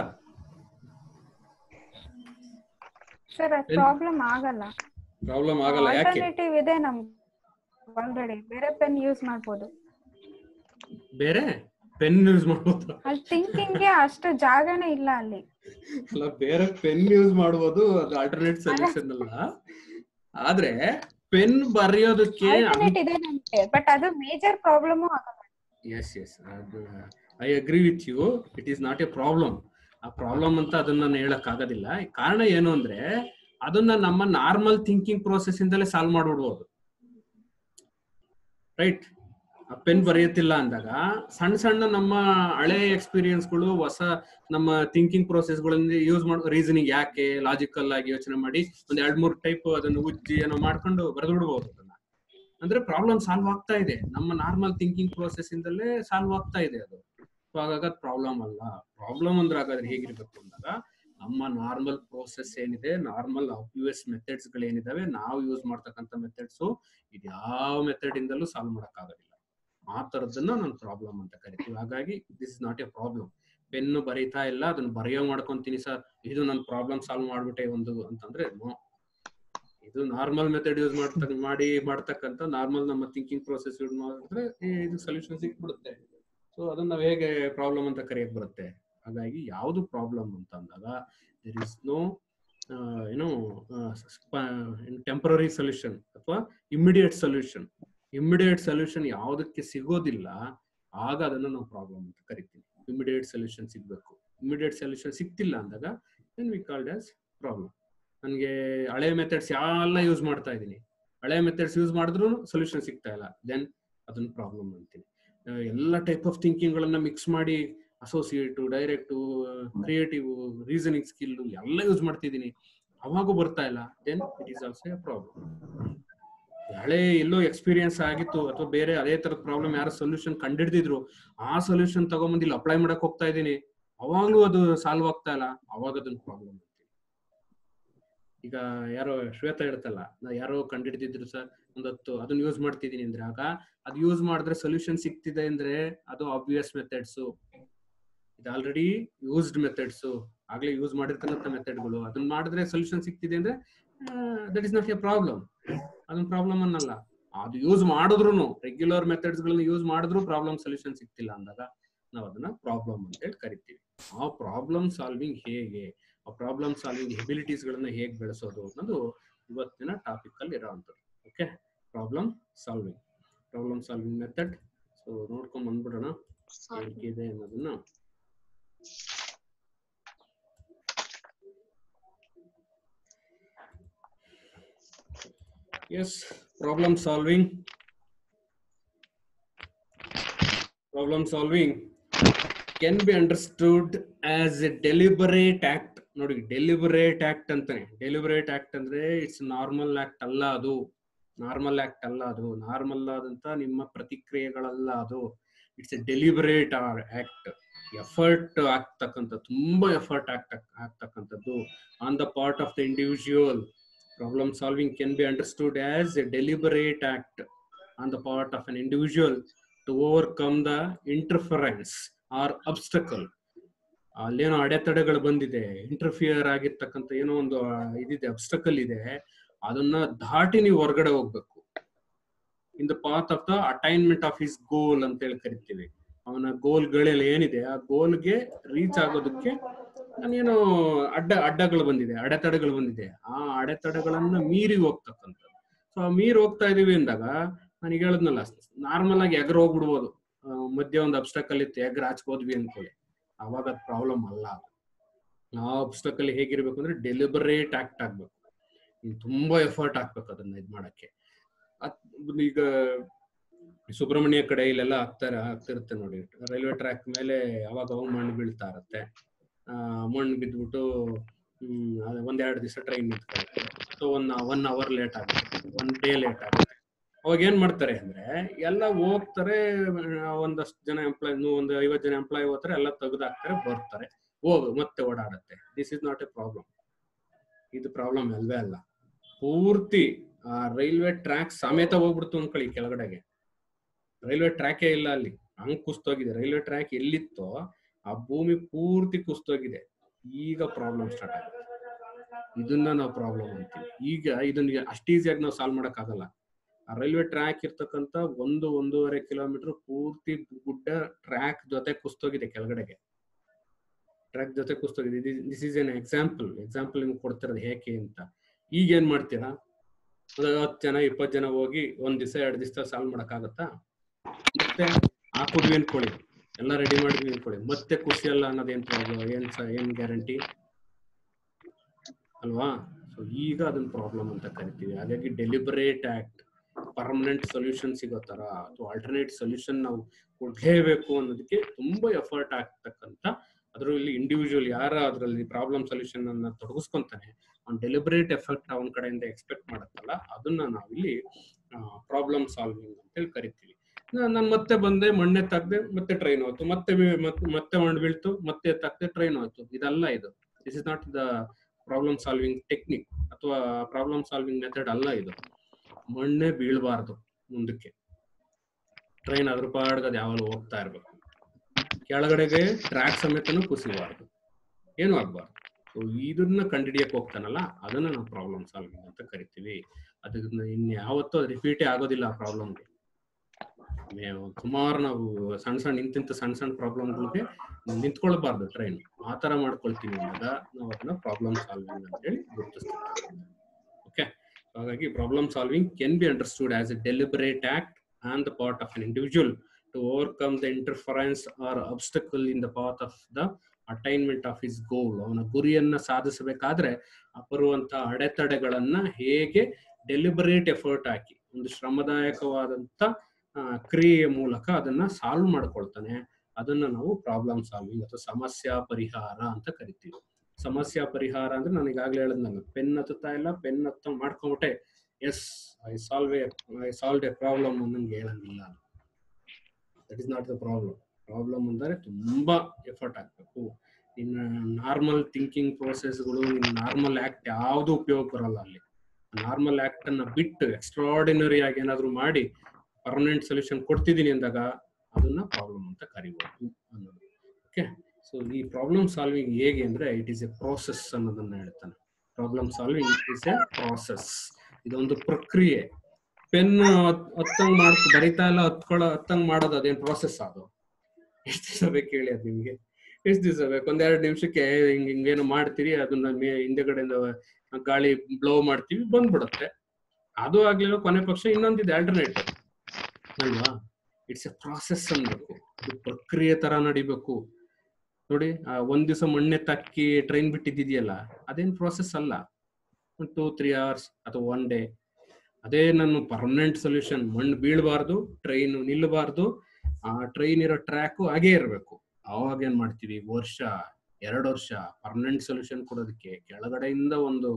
ಸರ್ ಪ್ರಾಬ್ಲಮ್ ಆಗಲ್ಲ. ಪ್ರಾಬ್ಲಮ್ ಆಗಲ್ಲ ಯಾಕೆ? ಆಲ್ಟರ್ನೇಟಿವ್ ಇದೆ ನಮ್ಗೆ ಆಲ್ರೆಡಿ. ಬೇರೆ ಪೆನ್ ಯೂಸ್ ಮಾಡ್ಬೋದು. ಬೇರೆ ಪೆನ್ ಯೂಸ್ ಮಾಡ್ಬೋದು. ಅಲ್ಲಿ ಥಿಂಕಿಂಗ್ ಗೆ ಅಷ್ಟು ಜಾಗನೇ ಇಲ್ಲ ಅಲ್ಲಿ. ಅಲ್ಲ, ಬೇರೆ ಪೆನ್ ಯೂಸ್ ಮಾಡ್ಬೋದು, ಅದು ಆಲ್ಟರ್ನೇಟ್ ಸೊಲ್ಯೂಷನ್ ಅಲ್ಲ. ಆದ್ರೆ ಪೆನ್ ಬರೆಯೋದಕ್ಕೆ ಆಲ್ಟರ್ನೇಟ್ ಇದೆ ನಮ್ಗೆ, ಬಟ್ ಅದು ಮೇಜರ್ ಪ್ರಾಬ್ಲಮ್ ಆಗಲ್ಲ. Yes yes I agree with you. It is not a problem. ಆ ಪ್ರಾಬ್ಲಮ್ ಅಂತ ಅದನ್ನ ನಾನು ಹೇಳಕ್ ಆಗೋದಿಲ್ಲ. ಕಾರಣ ಏನು ಅಂದ್ರೆ ಅದನ್ನ ನಮ್ಮ ನಾರ್ಮಲ್ ಥಿಂಕಿಂಗ್ ಪ್ರೋಸೆಸ್ ಇಂದಲೇ ಸಾಲ್ವ್ ಮಾಡ್ಬಿಡ್ಬೋದು. ರೈಟ್? ಆ ಪೆನ್ ಬರೆಯುತ್ತಿಲ್ಲ ಅಂದಾಗ ಸಣ್ಣ ಸಣ್ಣ ನಮ್ಮ ಹಳೆ ಎಕ್ಸ್ಪೀರಿಯನ್ಸ್ಗಳು, ಹೊಸ ನಮ್ಮ ಥಿಂಕಿಂಗ್ ಪ್ರೋಸೆಸ್ಗಳಿಂದ ಯೂಸ್ ಮಾಡೋ ರೀಸನಿಂಗ್, ಯಾಕೆ ಲಾಜಿಕಲ್ ಆಗಿ ಯೋಚನೆ ಮಾಡಿ ಒಂದ್ ಎರಡ್ ಮೂರ್ ಟೈಪ್ ಅದನ್ನು ಉಜ್ಜಿ ಏನೋ ಮಾಡ್ಕೊಂಡು ಬರೆದು ಬಿಡ್ಬೋದು. ಅದನ್ನ ಅಂದ್ರೆ ಪ್ರಾಬ್ಲಮ್ ಸಾಲ್ವ್ ಆಗ್ತಾ ಇದೆ, ನಮ್ಮ ನಾರ್ಮಲ್ ಥಿಂಕಿಂಗ್ ಪ್ರೋಸೆಸ್ ಇಂದಲೇ ಸಾಲ್ವ್ ಆಗ್ತಾ ಇದೆ ಅದು. ಸೊ ಹಾಗಾಗಿ ಪ್ರಾಬ್ಲಮ್ ಅಲ್ಲ. ಪ್ರಾಬ್ಲಮ್ ಅಂದ್ರೆ ಹಾಗಾದ್ರೆ ಹೇಗಿರ್ಬೇಕು ಅಂದಾಗ ನಮ್ಮ ನಾರ್ಮಲ್ ಪ್ರೋಸೆಸ್ ಏನಿದೆ, ನಾರ್ಮಲ್ ಆಬ್ವಿಯಸ್ ಮೆಥಡ್ಸ್ ಗಳು ಏನಿದಾವೆ, ನಾವು ಯೂಸ್ ಮಾಡ್ತಕ್ಕಂಥ ಮೆಥಡ್ಸ್, ಇದ್ಯಾವ ಮೆಥಡ್ ಇಂದಲೂ ಸಾಲ್ವ್ ಮಾಡಕ್ ಆಗೋದಿಲ್ಲ. ಆ ತರದನ್ನ ನಾನು ಪ್ರಾಬ್ಲಮ್ ಅಂತ ಕರಿತೀವಿ. ಹಾಗಾಗಿ this is not a problem. Pen ಬರೀತಾ ಇಲ್ಲ, ಅದನ್ನ ಬರೆಯೋ ಮಾಡ್ಕೊಂತೀನಿ ಸರ್, ಇದು ನನ್ನ ಪ್ರಾಬ್ಲಮ್ ಸಾಲ್ವ್ ಮಾಡ್ಬಿಟ್ಟೆ ಒಂದು ಅಂತಂದ್ರೆ ನೋ. ಇದು ನಾರ್ಮಲ್ ಮೆಥಡ್ ಯೂಸ್ ಮಾಡ್ತಾ ಮಾಡಿ ಮಾಡ್ತಕ್ಕಂಥ ನಾರ್ಮಲ್ ನಮ್ಮ ಥಿಂಕಿಂಗ್ ಪ್ರೋಸೆಸ್ ಯೂಸ್ ಮಾಡಿದ್ರೆ ಇದು ಸೊಲ್ಯೂಷನ್ ಸಿಕ್ಬಿಡುತ್ತೆ. ಸೊ ಅದನ್ನ ನಾವು ಹೇಗೆ ಪ್ರಾಬ್ಲಮ್ ಅಂತ ಕರೆಯಕ್ ಬರುತ್ತೆ? ಹಾಗಾಗಿ ಯಾವುದು ಪ್ರಾಬ್ಲಮ್ ಅಂತ ಅಂದಾಗ ದೇರ್ ಇಸ್ ನೋ ಏನೋ ಟೆಂಪರರಿ ಸೊಲ್ಯೂಷನ್ ಅಥವಾ ಇಮಿಡಿಯೇಟ್ ಸೊಲ್ಯೂಷನ್. ಇಮಿಡಿಯೇಟ್ ಸೊಲ್ಯೂಷನ್ ಯಾವುದಕ್ಕೆ ಸಿಗೋದಿಲ್ಲ ಆಗ ಅದನ್ನ ನಾವು ಪ್ರಾಬ್ಲಮ್ ಅಂತ ಕರಿತೀವಿ. ಇಮಿಡಿಯೇಟ್ ಸೊಲ್ಯೂಷನ್ ಸಿಗ್ಬೇಕು. ಇಮಿಡಿಯೇಟ್ ಸೊಲ್ಯೂಷನ್ ಸಿಗ್ತಿಲ್ಲ ಅಂದಾಗ then we called as problem. ನನಗೆ ಹಳೆ ಮೆಥಡ್ಸ್ ಎಲ್ಲ ಯೂಸ್ ಮಾಡ್ತಾ ಇದ್ದೀನಿ, ಹಳೆ ಮೆಥಡ್ಸ್ ಯೂಸ್ ಮಾಡಿದ್ರು ಸೊಲ್ಯೂಷನ್ ಸಿಗ್ತಾ ಇಲ್ಲ, ದೆನ್ ಅದನ್ನ ಪ್ರಾಬ್ಲಮ್ ಅಂತೀನಿ. ಎಲ್ಲ ಟೈಪ್ ಆಫ್ ಥಿಂಕಿಂಗ್ ಗಳನ್ನ ಮಿಕ್ಸ್ ಮಾಡಿ associative, directive, creative, reasoning skill ಎಲ್ಲ ಯೂಸ್ ಮಾಡ್ತಿದ್ದೀನಿ, ಅವಾಗೂ ಬರ್ತಾ ಇಲ್ಲ, then it is also a problem. ಹಳೆ ಎಲ್ಲೋ ಎಕ್ಸ್ಪೀರಿಯನ್ಸ್ ಆಗಿತ್ತು ಅಥವಾ ಬೇರೆ ಅದೇ ತರದ ಪ್ರಾಬ್ಲಮ್ ಯಾರು ಸೊಲ್ಯೂಷನ್ ಕಂಡಿಡ್ದಿದ್ರು, ಆ ಸೊಲ್ಯೂಷನ್ ತಗೊಂಬಂದು ಇಲ್ಲಿ ಅಪ್ಲೈ ಮಾಡಕ್ ಹೋಗ್ತಾ ಇದ್ದೀನಿ, ಅವಾಗ್ಲೂ ಅದು ಸಾಲ್ವ್ ಆಗ್ತಾ ಇಲ್ಲ, ಅವಾಗ ಅದನ್ನ ಪ್ರಾಬ್ಲಮ್ ಅಂತೀವಿ. ಈಗ ಯಾರೋ ಶ್ವೇತಾ ಇರುತ್ತಲ್ಲ, ನಾ ಯಾರೋ ಕಂಡಿಡ್ದಿದ್ರು ಸರ್ ಒಂದೊತ್ತು ಅದನ್ನ ಯೂಸ್ ಮಾಡ್ತಿದೀನಿ ಅಂದ್ರೆ, ಆಗ ಅದು ಯೂಸ್ ಮಾಡಿದ್ರೆ ಸೊಲ್ಯೂಷನ್ ಸಿಗ್ತಿದೆ ಅಂದ್ರೆ ಅದು ಆಬ್ವಿಯಸ್ ಮೆಥಡ್ಸ್, ಇದು ಆಲ್ರೆಡಿ ಯೂಸ್ಡ್ ಮೆಥಡ್ಸ್, ಆಗ್ಲೇ ಯೂಸ್ ಮಾಡಿರ್ತಕ್ಕಂಥ ಮೆಥಡ್ಗಳು, ಅದನ್ನ ಮಾಡಿದ್ರೆ ಸೊಲ್ಯೂಷನ್ ಸಿಗ್ತಿದೆ ಅಂದ್ರೆ that is not a problem. ಅದನ್ನ ಪ್ರಾಬ್ಲಮ್ ಅನ್ನಲ್ಲ. ಅದು ಯೂಸ್ ಮಾಡಿದ್ರು, ರೆಗ್ಯುಲರ್ ಮೆಥಡ್ಸ್ ಗಳನ್ನ ಯೂಸ್ ಮಾಡಿದ್ರು ಪ್ರಾಬ್ಲಮ್ ಸೊಲ್ಯೂಷನ್ ಸಿಗ್ತಿಲ್ಲ ಅಂದಾಗ ನಾವು ಅದನ್ನ ಪ್ರಾಬ್ಲಮ್ ಅಂತ ಹೇಳಿ ಕರಿತೀವಿ. ಆ ಪ್ರಾಬ್ಲಮ್ ಸಾಲ್ವಿಂಗ್ ಹೇಗೆ, ಆ ಪ್ರಾಬ್ಲಮ್ ಸಾಲ್ವಿಂಗ್ ಎಬಿಲಿಟೀಸ್ ಗಳನ್ನ ಹೇಗೆ ಬೆಳೆಸೋದು ಅನ್ನೋದು ಇವತ್ತಿನ ಟಾಪಿಕ್ ಅಲ್ಲಿ ಇರೋವಂಥದ್ದು. Okay, problem solving, problem solving method. So ನೋಡ್ಕೊಂಡ್ ಬಂದ್ಬಿಡೋಣ ಹೇಗಿದೆ ಅನ್ನೋದನ್ನ. Yes, problem solving. Problem solving can be understood as a deliberate act. ನೋಡಿ, ಡೆಲಿಬರೇಟ್ ಆಕ್ಟ್ ಅಂತಾನೆ. ಡೆಲಿಬರೇಟ್ ಆಕ್ಟ್ ಅಂದ್ರೆ ಇಟ್ಸ್ ನಾರ್ಮಲ್ ಆಕ್ಟ್ ಅಲ್ಲ, ಅದು ನಾರ್ಮಲ್ ಆಕ್ಟ್ ಅಲ್ಲ, ಅದು ನಾರ್ಮಲ್ ಆದಂತ ನಿಮ್ಮ ಪ್ರತಿಕ್ರಿಯೆಗಳಲ್ಲ, ಅದು it's a deliberate act. Effort ಆಗ್ತಕ್ಕಂಥ, ತುಂಬಾ ಎಫರ್ಟ್ ಆಗ್ತ ಆಗ್ತಕ್ಕಂಥದ್ದು on the part of the individual. Problem solving can be understood as a deliberate act on the part of an individual to overcome the interference or obstacle. ಅಲ್ಲೇನೋ ಅಡೆತಡೆಗಳು ಬಂದಿದೆ, interfere ಆಗಿರ್ತಕ್ಕಂಥ ಏನೋ ಒಂದು ಇದಿದೆ, ಅಬ್ಸ್ಟಕಲ್ ಇದೆ, ಅದನ್ನ ದಾಟಿ ನೀವು ಹೊರಗಡೆ ಹೋಗ್ಬೇಕು. In the path of the attainment of his goal ಅಂತ ಹೇಳಿ ಕರಿತೀವಿ. ಅವನ ಗೋಲ್ಗಳೆಲ್ಲ ಏನಿದೆ ಆ ಗೋಲ್ಗೆ ರೀಚ್ ಆಗೋದಕ್ಕೆ ನಾನೇನು ಅಡ್ಡ ಅಡ್ಡಗಳು ಬಂದಿದೆ, ಅಡೆತಡೆಗಳು ಬಂದಿದೆ, ಆ ಅಡೆತಡೆಗಳನ್ನ ಮೀರಿ ಹೋಗ್ತಕ್ಕಂಥದ್ದು. ಸೊ ಆ ಮೀರಿ ಹೋಗ್ತಾ ಇದೀವಿ ಅಂದಾಗ ನನಗೆ ಹೇಳದ್ನಲ್ಲ, ನಾರ್ಮಲ್ ಆಗಿ ಎಗರ್ ಹೋಗ್ಬಿಡ್ಬೋದು, ಮಧ್ಯೆ ಒಂದು ಅಬ್ಸ್ಟಕಲ್ ಇತ್ತು, ಎಗರ್ ಹಾಚ್ಕೋದ್ವಿ ಅನ್ಕೊಳ್ಳಿ, ಅವಾಗ ಅದು ಪ್ರಾಬ್ಲಮ್ ಅಲ್ಲ. ಆ ಅಬ್ಸ್ಟಕಲ್ ಹೇಗಿರ್ಬೇಕು ಅಂದ್ರೆ ಡೆಲಿಬರೇಟ್ ಆಕ್ಟ್ ಆಗ್ಬೇಕು, ತುಂಬಾ ಎಫರ್ಟ್ ಹಾಕ್ಬೇಕು ಅದನ್ನ ಇದ್ ಮಾಡಕ್ಕೆ. ಈಗ ಸುಬ್ರಹ್ಮಣ್ಯ ಕಡೆ ಇಲ್ಲೆಲ್ಲ ಆಗ್ತಾರೆ ಆಗ್ತಿರುತ್ತೆ ನೋಡಿ, ರೈಲ್ವೆ ಟ್ರ್ಯಾಕ್ ಮೇಲೆ ಅವಾಗ ಅವಾಗ ಮಣ್ಣು ಬೀಳ್ತಾ ಇರತ್ತೆ. ಆ ಮಣ್ಣು ಬಿದ್ದ್ಬಿಟ್ಟು ಹ್ಮ್ ಒಂದೆರಡು ದಿವಸ ಟ್ರೈನ್ ನಿಂತ್ಕೊಳ್ಳುತ್ತೆ, so one one hour late ಆಗುತ್ತೆ, ಒನ್ ಡೇ ಲೇಟ್ ಆಗುತ್ತೆ. ಅವಾಗ ಏನ್ ಮಾಡ್ತಾರೆ ಅಂದ್ರೆ ಎಲ್ಲ ಹೋಗ್ತಾರೆ, ಒಂದಷ್ಟು ಜನ ಎಂಪ್ಲಾಯ್ ಒಂದು ಐವತ್ತು ಜನ ಎಂಪ್ಲಾಯ್ ಹೋಗ್ತಾರೆ, ಎಲ್ಲ ತೆಗೆದಾಕ್ತಾರೆ, ಬರ್ತಾರೆ, ಹೋಗು ಮತ್ತೆ ಓಡಾಡುತ್ತೆ. This is not a problem. ಇದು ಪ್ರಾಬ್ಲಮ್ ಅಲ್ವೇ ಅಲ್ಲ. ಪೂರ್ತಿ ಆ ರೈಲ್ವೆ ಟ್ರ್ಯಾಕ್ ಸಮೇತ ಹೋಗ್ಬಿಡ್ತು ಅನ್ಕೊಳ್ಳಿ ಕೆಳಗಡೆಗೆ, ರೈಲ್ವೆ ಟ್ರ್ಯಾಕೇ ಇಲ್ಲ ಅಲ್ಲಿ, ಹಂಗ್ ಕುಸ್ತೋಗಿದೆ. ರೈಲ್ವೆ ಟ್ರ್ಯಾಕ್ ಎಲ್ಲಿತ್ತೋ ಆ ಭೂಮಿ ಪೂರ್ತಿ ಕುಸ್ತೋಗಿದೆ. ಈಗ ಪ್ರಾಬ್ಲಮ್ ಸ್ಟಾರ್ಟ್ ಆಗುತ್ತೆ. ಇದನ್ನ ನಾವು ಪ್ರಾಬ್ಲಮ್ ಅಂತೀವಿ. ಈಗ ಇದನ್ನ ಅಷ್ಟು ಈಸಿಯಾಗಿ ನಾವು ಸಾಲ್ವ್ ಮಾಡಕ್ ಆಗಲ್ಲ. ಆ ರೈಲ್ವೆ ಟ್ರ್ಯಾಕ್ ಇರ್ತಕ್ಕಂಥ ಒಂದು ಒಂದೂವರೆ ಕಿಲೋಮೀಟರ್ ಪೂರ್ತಿ ಗುಡ್ಡ ಟ್ರ್ಯಾಕ್ ಜೊತೆ ಕುಸ್ತೋಗಿದೆ ಕೆಳಗಡೆಗೆ, ಟ್ರ್ಯಾಕ್ ಜೊತೆ ಕುಸ್ತೋಗಿದೆ. This is an example example ನಿಮ್ಗೆ ಕೊಡ್ತಿರೋದು ಹೇಗೆ ಅಂತ. ಈಗ ಏನ್ ಮಾಡ್ತೀರಾ, ಒಂದು ಹತ್ತು ಜನ ಇಪ್ಪತ್ತು ಜನ ಹೋಗಿ ಒಂದ್ ದಿವಸ ಎರಡು ದಿವಸ ಸಾಲ್ವ್ ಮಾಡಕ್ ಆಗತ್ತಾ? ಮತ್ತೆ ಹಾಕಿದ್ವಿ ಅನ್ಕೊಳ್ಳಿ, ಎಲ್ಲ ರೆಡಿ ಮಾಡಿದ್ವಿ ಅನ್ಕೊಳ್ಳಿ, ಮತ್ತೆ ಖುಷಿ ಅಲ್ಲ ಅನ್ನೋದೇನ್ ಪ್ರಾಬ್ಲಮ್, ಏನ್ ಏನ್ ಗ್ಯಾರಂಟಿ ಅಲ್ವಾ? ಸೊ ಈಗ ಅದನ್ನ ಪ್ರಾಬ್ಲಮ್ ಅಂತ ಕರಿತೀವಿ. ಹಾಗಾಗಿ ಡೆಲಿಬರೇಟ್ ಆಕ್ಟ್, ಪರ್ಮನೆಂಟ್ ಸೊಲ್ಯೂಷನ್ ಸಿಗೋ ತರ ಅಥವಾ ಆಲ್ಟರ್ನೇಟ್ ಸೊಲ್ಯೂಷನ್ ನಾವು ಕೊಡ್ಲೇಬೇಕು ಅನ್ನೋದಕ್ಕೆ ತುಂಬಾ ಎಫರ್ಟ್ ಆಗ್ತಕ್ಕಂಥ, ಅದರಲ್ಲಿ ಇಂಡಿವಿಜುವಲ್ ಯಾರ ಅದರಲ್ಲಿ ಪ್ರಾಬ್ಲಮ್ ಸೊಲ್ಯೂಷನ್ ಅನ್ನ ತೊಡಗಿಸ್ಕೊಂತಾನೆ, ಅವ್ನ್ ಡೆಲಿಬರೇಟ್ ಎಫರ್ಟ್ ಅವನ ಕಡೆಯಿಂದ ಎಕ್ಸ್ಪೆಕ್ಟ್ ಮಾಡತ್ತಲ್ಲ, ಅದನ್ನ ನಾವಿಲ್ಲಿ ಪ್ರಾಬ್ಲಮ್ ಸಾಲ್ವಿಂಗ್ ಅಂತೇಳಿ ಕರಿತೀವಿ. ನಾನು ಮತ್ತೆ ಬಂದೆ, ಮಣ್ಣೆ ತಾಕ್ದೆ, ಮತ್ತೆ ಟ್ರೈನ್ ಹೋಯ್ತು, ಮತ್ತೆ ಮತ್ತೆ ಮಣ್ಣು ಬೀಳ್ತು, ಮತ್ತೆ ತಾಕ್ದೆ, ಟ್ರೈನ್ ಹೋಯ್ತು. ಇದಲ್ಲ ಇದು. This is not the problem solving technique ಅಥವಾ ಪ್ರಾಬ್ಲಮ್ ಸಾಲ್ವಿಂಗ್ ಮೆಥಡ್ ಅಲ್ಲ ಇದು. ಮಣ್ಣೆ ಬೀಳ್ಬಾರ್ದು ಮುಂದಕ್ಕೆ, ಟ್ರೈನ್ ಅದ್ರ ಪಾಡ್ಗದ ಯಾವಾಗ ಹೋಗ್ತಾ ಇರ್ಬೇಕು, ಕೆಳಗಡೆಗೆ ಟ್ರ್ಯಾಕ್ ಸಮೇತನೂ ಕುಸಿಬಾರ್ದು, ಏನು ಆಗ್ಬಾರ್ದು. ಸೊ ಇದನ್ನ ಕಂಡಿಡಿಯಕ್ ಹೋಗ್ತಾನಲ್ಲ, ಅದನ್ನ ನಾವು ಪ್ರಾಬ್ಲಮ್ ಸಾಲ್ವಿಂಗ್ ಅಂತ ಕರಿತೀವಿ. ಅದನ್ನ ಇನ್ಯಾವತ್ತೂ ರಿಪೀಟೇ ಆಗೋದಿಲ್ಲ ಆ ಪ್ರಾಬ್ಲಮ್ಗೆ. ಸುಮಾರು ನಾವು ಸಣ್ಣ ಸಣ್ಣ ಇಂತಿಂತ ಸಣ್ಣ ಸಣ್ಣ ಪ್ರಾಬ್ಲಮ್ಗಳಿಗೆ ನಿಂತ್ಕೊಳ್ಬಾರ್ದು ಟ್ರೈನ್, ಆ ತರ ಮಾಡ್ಕೊಳ್ತೀವಿ ಅಂದಾಗ ನಾವು ಅದನ್ನ ಪ್ರಾಬ್ಲಮ್ ಸಾಲ್ವಿಂಗ್ ಅಂತ ಹೇಳಿ ಗುರುತಿಸ್ತೀವಿ. ಓಕೆ, ಹಾಗಾಗಿ problem solving can be understood as a deliberate act on the part of an individual to overcome the interference or obstacle in the path of the attainment of his goal. ಅವನ ಗುರಿಯನ್ನ ಸಾಧಿಸಬೇಕಾದ್ರೆ ಬರುವಂತ ಅಡೆತಡೆಗಳನ್ನ ಹೇಗೆ deliberate effort ಹಾಕಿ ಒಂದು ಶ್ರಮದಾಯಕವಾದಂತ ಕ್ರಿಯೆಯ ಮೂಲಕ ಅದನ್ನ solve ಮಾಡ್ಕೊಳ್ತಾನೆ, ಅದನ್ನ ನಾವು ಪ್ರಾಬ್ಲಮ್ ಸಾಲ್ವಿಂಗ್ ಅಥವಾ ಸಮಸ್ಯಾ ಪರಿಹಾರ ಅಂತ ಕರಿತೀವಿ. ಸಮಸ್ಯಾ ಪರಿಹಾರ ಅಂದ್ರೆ ನಾನು ಈಗಾಗಲೇ ಹೇಳದ್ನಲ್ಲ, ಪೆನ್ ಹತ್ತುತ್ತಾ ಇಲ್ಲ, ಪೆನ್ ಹತ್ತ ಮಾಡ್ಕೊಂಬಿಟ್ಟೆ yes I solve a I solve a problem ಅನ್ನಂಗೆ ಹೇಳಂಗಿಲ್ಲ. That is not the problem. Problem ಅಂದ್ರೆ ತುಂಬಾ ಎಫರ್ಟ್ ಹಾಕ್ಬೇಕು. ಇನ್ನು ನಾರ್ಮಲ್ ಥಿಂಕಿಂಗ್ ಪ್ರೋಸೆಸ್ಗಳು, ನಿನ್ನ ನಾರ್ಮಲ್ ಆಕ್ಟ್ ಯಾವ್ದು ಉಪಯೋಗ ಬರಲ್ಲ ಅಲ್ಲಿ. ನಾರ್ಮಲ್ ಆಕ್ಟ್ ಅನ್ನ ಬಿಟ್ಟು ಎಕ್ಸ್ಟ್ರಾರ್ಡಿನರಿ ಆಗಿ ಏನಾದ್ರು ಮಾಡಿ ಪರ್ಮನೆಂಟ್ ಸೊಲ್ಯೂಷನ್ ಕೊಡ್ತಿದ್ದೀನಿ ಅಂದಾಗ ಅದನ್ನ ಪ್ರಾಬ್ಲಮ್ ಅಂತ ಕರಿಬಹುದು ಅನ್ನೋದು. ಓಕೆ, ಸೊ ಈ ಪ್ರಾಬ್ಲಮ್ ಸಾಲ್ವಿಂಗ್ ಹೇಗೆ ಅಂದ್ರೆ ಇಟ್ ಈಸ್ ಎ ಪ್ರೋಸೆಸ್ ಅನ್ನೋದನ್ನ ಹೇಳ್ತಾನೆ. Problem solving is a process, ಇದೊಂದು ಪ್ರಕ್ರಿಯೆ. ಪೆನ್ ಹತ್ತಂಗ್ ಮಾಡ್ ಬರಿತಾ ಇಲ್ಲ, ಹತ್ಕೊಳ್ಳೋ ಹತ್ತಂಗ್ ಮಾಡೋದು ಅದೇನ್ ಪ್ರೋಸೆಸ್? ಅದು ಎಷ್ಟು ದಿವಸ ಬೇಕು ಹೇಳಿ? ಅದು ನಿಮ್ಗೆ ಎಷ್ಟು ದಿವಸ ಬೇಕು? ಒಂದೆರಡು ನಿಮಿಷಕ್ಕೆ ಹಿಂಗ್ ಹಿಂಗೇನು ಮಾಡ್ತೀರಿ, ಅದನ್ನ ಮೇ ಹಿಂದೆಗಡೆಯಿಂದ ಗಾಳಿ ಬ್ಲೋ ಮಾಡ್ತೀವಿ, ಬಂದ್ಬಿಡುತ್ತೆ. ಅದು ಆಗ್ಲಿಲ್ಲ, ಕೊನೆ ಪಕ್ಷ ಇನ್ನೊಂದಿದೆ ಆಲ್ಟರ್ನೇಟಿವ್ ಅಲ್ವಾ? ಇಟ್ಸ್ ಎ ಪ್ರಾಸೆಸ್ ಅನ್ಬೇಕು, ಇದು ಪ್ರಕ್ರಿಯೆ ತರ ನಡಿಬೇಕು. ನೋಡಿ, ಒಂದ್ ದಿವಸ ಮಣ್ಣೆ ತಾಕಿ ಟ್ರೈನ್ ಬಿಟ್ಟಿದ್ದಿದೆಯಲ್ಲ, ಅದೇನ್ ಪ್ರಾಸೆಸ್ ಅಲ್ಲ. ಒಂದು ಟೂ ತ್ರೀ ಅವರ್ಸ್ ಅಥವಾ ಒನ್ ಡೇ. ಅದೇ ನನ್ನ ಪರ್ಮನೆಂಟ್ ಸೊಲ್ಯೂಷನ್, ಮಣ್ಣು ಬೀಳ್ಬಾರ್ದು, ಟ್ರೈನ್ ನಿಲ್ಲಬಾರ್ದು, ಆ ಟ್ರೈನ್ ಇರೋ ಟ್ರ್ಯಾಕು ಹಾಗೇ ಇರಬೇಕು. ಅವಾಗ ಏನ್ ಮಾಡ್ತೀವಿ, ವರ್ಷ ಎರಡು ವರ್ಷ ಪರ್ಮನೆಂಟ್ ಸೊಲ್ಯೂಷನ್ ಕೊಡೋದಕ್ಕೆ ಕೆಳಗಡೆಯಿಂದ ಒಂದು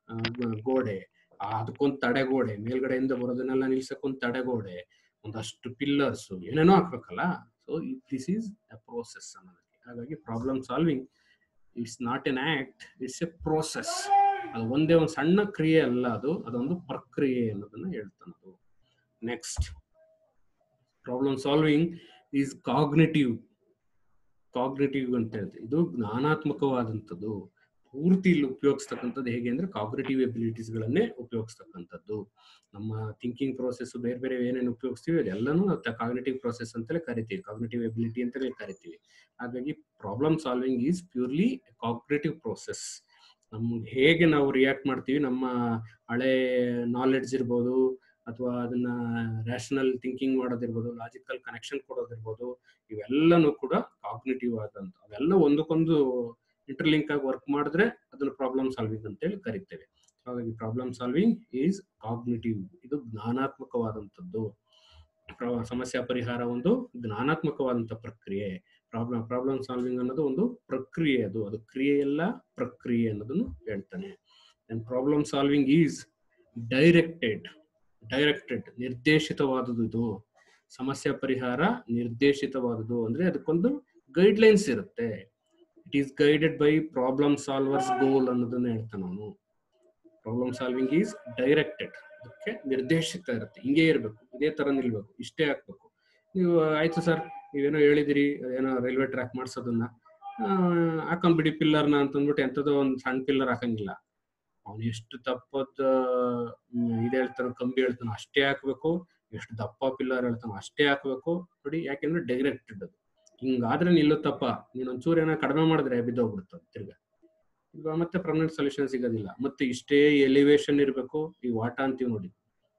ಗೋಡೆ, ಅದಕ್ಕೊಂದು ತಡೆಗೋಡೆ, ಮೇಲ್ಗಡೆಯಿಂದ ಬರೋದನ್ನೆಲ್ಲ ನಿಲ್ಸಕ್ಕೊಂದು ತಡೆಗೋಡೆ, ಒಂದಷ್ಟು ಪಿಲ್ಲರ್ಸ್, ಏನೇನೋ ಹಾಕ್ಬೇಕಲ್ಲ. So this is a process ಅನ್ನೋದಕ್ಕೆ. ಹಾಗಾಗಿ problem solving it's not an act, it's a process. ಅದು ಒಂದೇ ಒಂದು ಸಣ್ಣ ಕ್ರಿಯೆ ಅಲ್ಲ, ಅದು ಅದೊಂದು ಪ್ರಕ್ರಿಯೆ ಅನ್ನೋದನ್ನ ಹೇಳ್ತಾನದು. Next, problem solving is cognitive. Cognitive ಅಂತ ಹೇಳ್ತೀವಿ, ಇದು ಜ್ಞಾನಾತ್ಮಕವಾದಂಥದ್ದು. ಪೂರ್ತಿ ಇಲ್ಲಿ ಉಪಯೋಗಿಸ್ತಕ್ಕಂಥದ್ದು ಹೇಗೆ ಅಂದ್ರೆ ಕಾಗ್ನಿಟಿವ್ ಎಬಿಲಿಟೀಸ್ ಗಳನ್ನೇ ಉಪಯೋಗಿಸ್ತಕ್ಕಂಥದ್ದು. ನಮ್ಮ ಥಿಂಕಿಂಗ್ ಪ್ರೋಸೆಸ್ ಬೇರೆ ಬೇರೆ ಏನೇನು ಉಪಯೋಗಿಸ್ತೀವಿ ಅದೆಲ್ಲನೂ ಕಾಗ್ನಿಟಿವ್ ಪ್ರೋಸೆಸ್ ಅಂತಲೇ ಕರಿತೀವಿ, ಕಾಗ್ನಿಟಿವ್ ಎಬಿಲಿಟಿ ಅಂತಲೇ ಕರಿತೀವಿ. ಹಾಗಾಗಿ problem solving is purely cognitive process. ನಮ್ಗೆ ಹೇಗೆ ನಾವು ರಿಯಾಕ್ಟ್ ಮಾಡ್ತೀವಿ, ನಮ್ಮ ಹಳೆ ನಾಲೆಡ್ಜ್ ಇರ್ಬೋದು, ಅಥವಾ ಅದನ್ನ ರ್ಯಾಷನಲ್ ಥಿಂಕಿಂಗ್ ಮಾಡೋದಿರ್ಬೋದು, ಲಾಜಿಕಲ್ ಕನೆಕ್ಷನ್ ಕೊಡೋದಿರ್ಬೋದು, ಇವೆಲ್ಲನೂ ಕೂಡ ಕಾಗ್ನಿಟಿವ್ ಆದಂತ, ಅವೆಲ್ಲ ಒಂದಕ್ಕೊಂದು ಇಂಟರ್ಲಿಂಕ್ ಆಗಿ ವರ್ಕ್ ಮಾಡಿದ್ರೆ ಅದನ್ನ ಪ್ರಾಬ್ಲಮ್ ಸಾಲ್ವಿಂಗ್ ಅಂತೇಳಿ ಕರಿತೇವೆ. ಹಾಗಾಗಿ ಪ್ರಾಬ್ಲಮ್ ಸಾಲ್ವಿಂಗ್ ಈಸ್ ಕಾಗ್ನಿಟಿವ್, ಇದು ಜ್ಞಾನಾತ್ಮಕವಾದಂಥದ್ದು. ಸಮಸ್ಯೆ ಪರಿಹಾರ ಒಂದು ಜ್ಞಾನಾತ್ಮಕವಾದಂಥ ಪ್ರಕ್ರಿಯೆ. ಪ್ರಾಬ್ಲಮ್ ಪ್ರಾಬ್ಲಮ್ ಸಾಲ್ವಿಂಗ್ ಅನ್ನೋದು ಒಂದು ಪ್ರಕ್ರಿಯೆ, ಅದು ಅದು ಕ್ರಿಯೆ ಎಲ್ಲ ಪ್ರಕ್ರಿಯೆ ಅನ್ನೋದನ್ನು ಹೇಳ್ತಾನೆ. And problem solving is directed. Directed, ನಿರ್ದೇಶಿತವಾದುದು. ಇದು ಸಮಸ್ಯೆ ಪರಿಹಾರ ನಿರ್ದೇಶಿತವಾದುದು ಅಂದ್ರೆ ಅದಕ್ಕೊಂದು ಗೈಡ್ಲೈನ್ಸ್ ಇರುತ್ತೆ. It is guided by problem solvers goal ಅನ್ನೋದನ್ನ ಹೇಳ್ತಾನೆ ಅವನು. ಪ್ರಾಬ್ಲಮ್ ಸಾಲ್ವಿಂಗ್ ಈಸ್ ಡೈರೆಕ್ಟೆಡ್, ಅದಕ್ಕೆ ನಿರ್ದೇಶಿತ ಇರುತ್ತೆ. ಹಿಂಗೆ ಇರಬೇಕು, ಇದೇ ತರ ನಿಲ್ಬೇಕು, ಇಷ್ಟೇ ಹಾಕ್ಬೇಕು. ನೀವು ಆಯ್ತು ಸರ್ ನೀವೇನೋ ಹೇಳಿದಿರಿ ಏನೋ ರೈಲ್ವೆ ಟ್ರ್ಯಾಕ್ ಮಾಡ್ಸೋದನ್ನ ಹಾಕೊಂಡ್ಬಿಡಿ ಪಿಲ್ಲರ್ನ ಅಂತಂದ್ಬಿಟ್ಟು ಎಂಥದೋ ಒಂದು ಸಣ್ಣ ಪಿಲ್ಲರ್ ಹಾಕಂಗಿಲ್ಲ. ಅವ್ನು ಎಷ್ಟು ದಪ್ಪದ ಇದು ಹೇಳ್ತಾನೋ ಕಂಬಿ ಹೇಳ್ತಾನೋ ಅಷ್ಟೇ ಹಾಕ್ಬೇಕು, ಎಷ್ಟು ದಪ್ಪ ಪಿಲ್ಲರ್ ಹೇಳ್ತಾನೋ ಅಷ್ಟೇ ಹಾಕ್ಬೇಕು. ನೋಡಿ ಯಾಕೆಂದ್ರೆ ಡೈರೆಕ್ಟೆಡ್ ಅದು. ಹಿಂಗಾದ್ರೆ ನಿಲ್ಲುತ್ತಪ್ಪ, ನೀನ್ ಒಂಚೂರು ಏನೋ ಕಡಿಮೆ ಮಾಡಿದ್ರೆ ಬಿದ್ದೋಗ್ಬಿಡುತ್ತೆ ತಿರ್ಗಾ. ಈಗ ಮತ್ತೆ ಪರ್ಮನೆಂಟ್ ಸೊಲ್ಯೂಷನ್ ಸಿಗೋದಿಲ್ಲ. ಮತ್ತೆ ಇಷ್ಟೇ ಎಲಿವೇಶನ್ ಇರಬೇಕು. ಈ ವಾಟ ಅಂತೀವಿ ನೋಡಿ,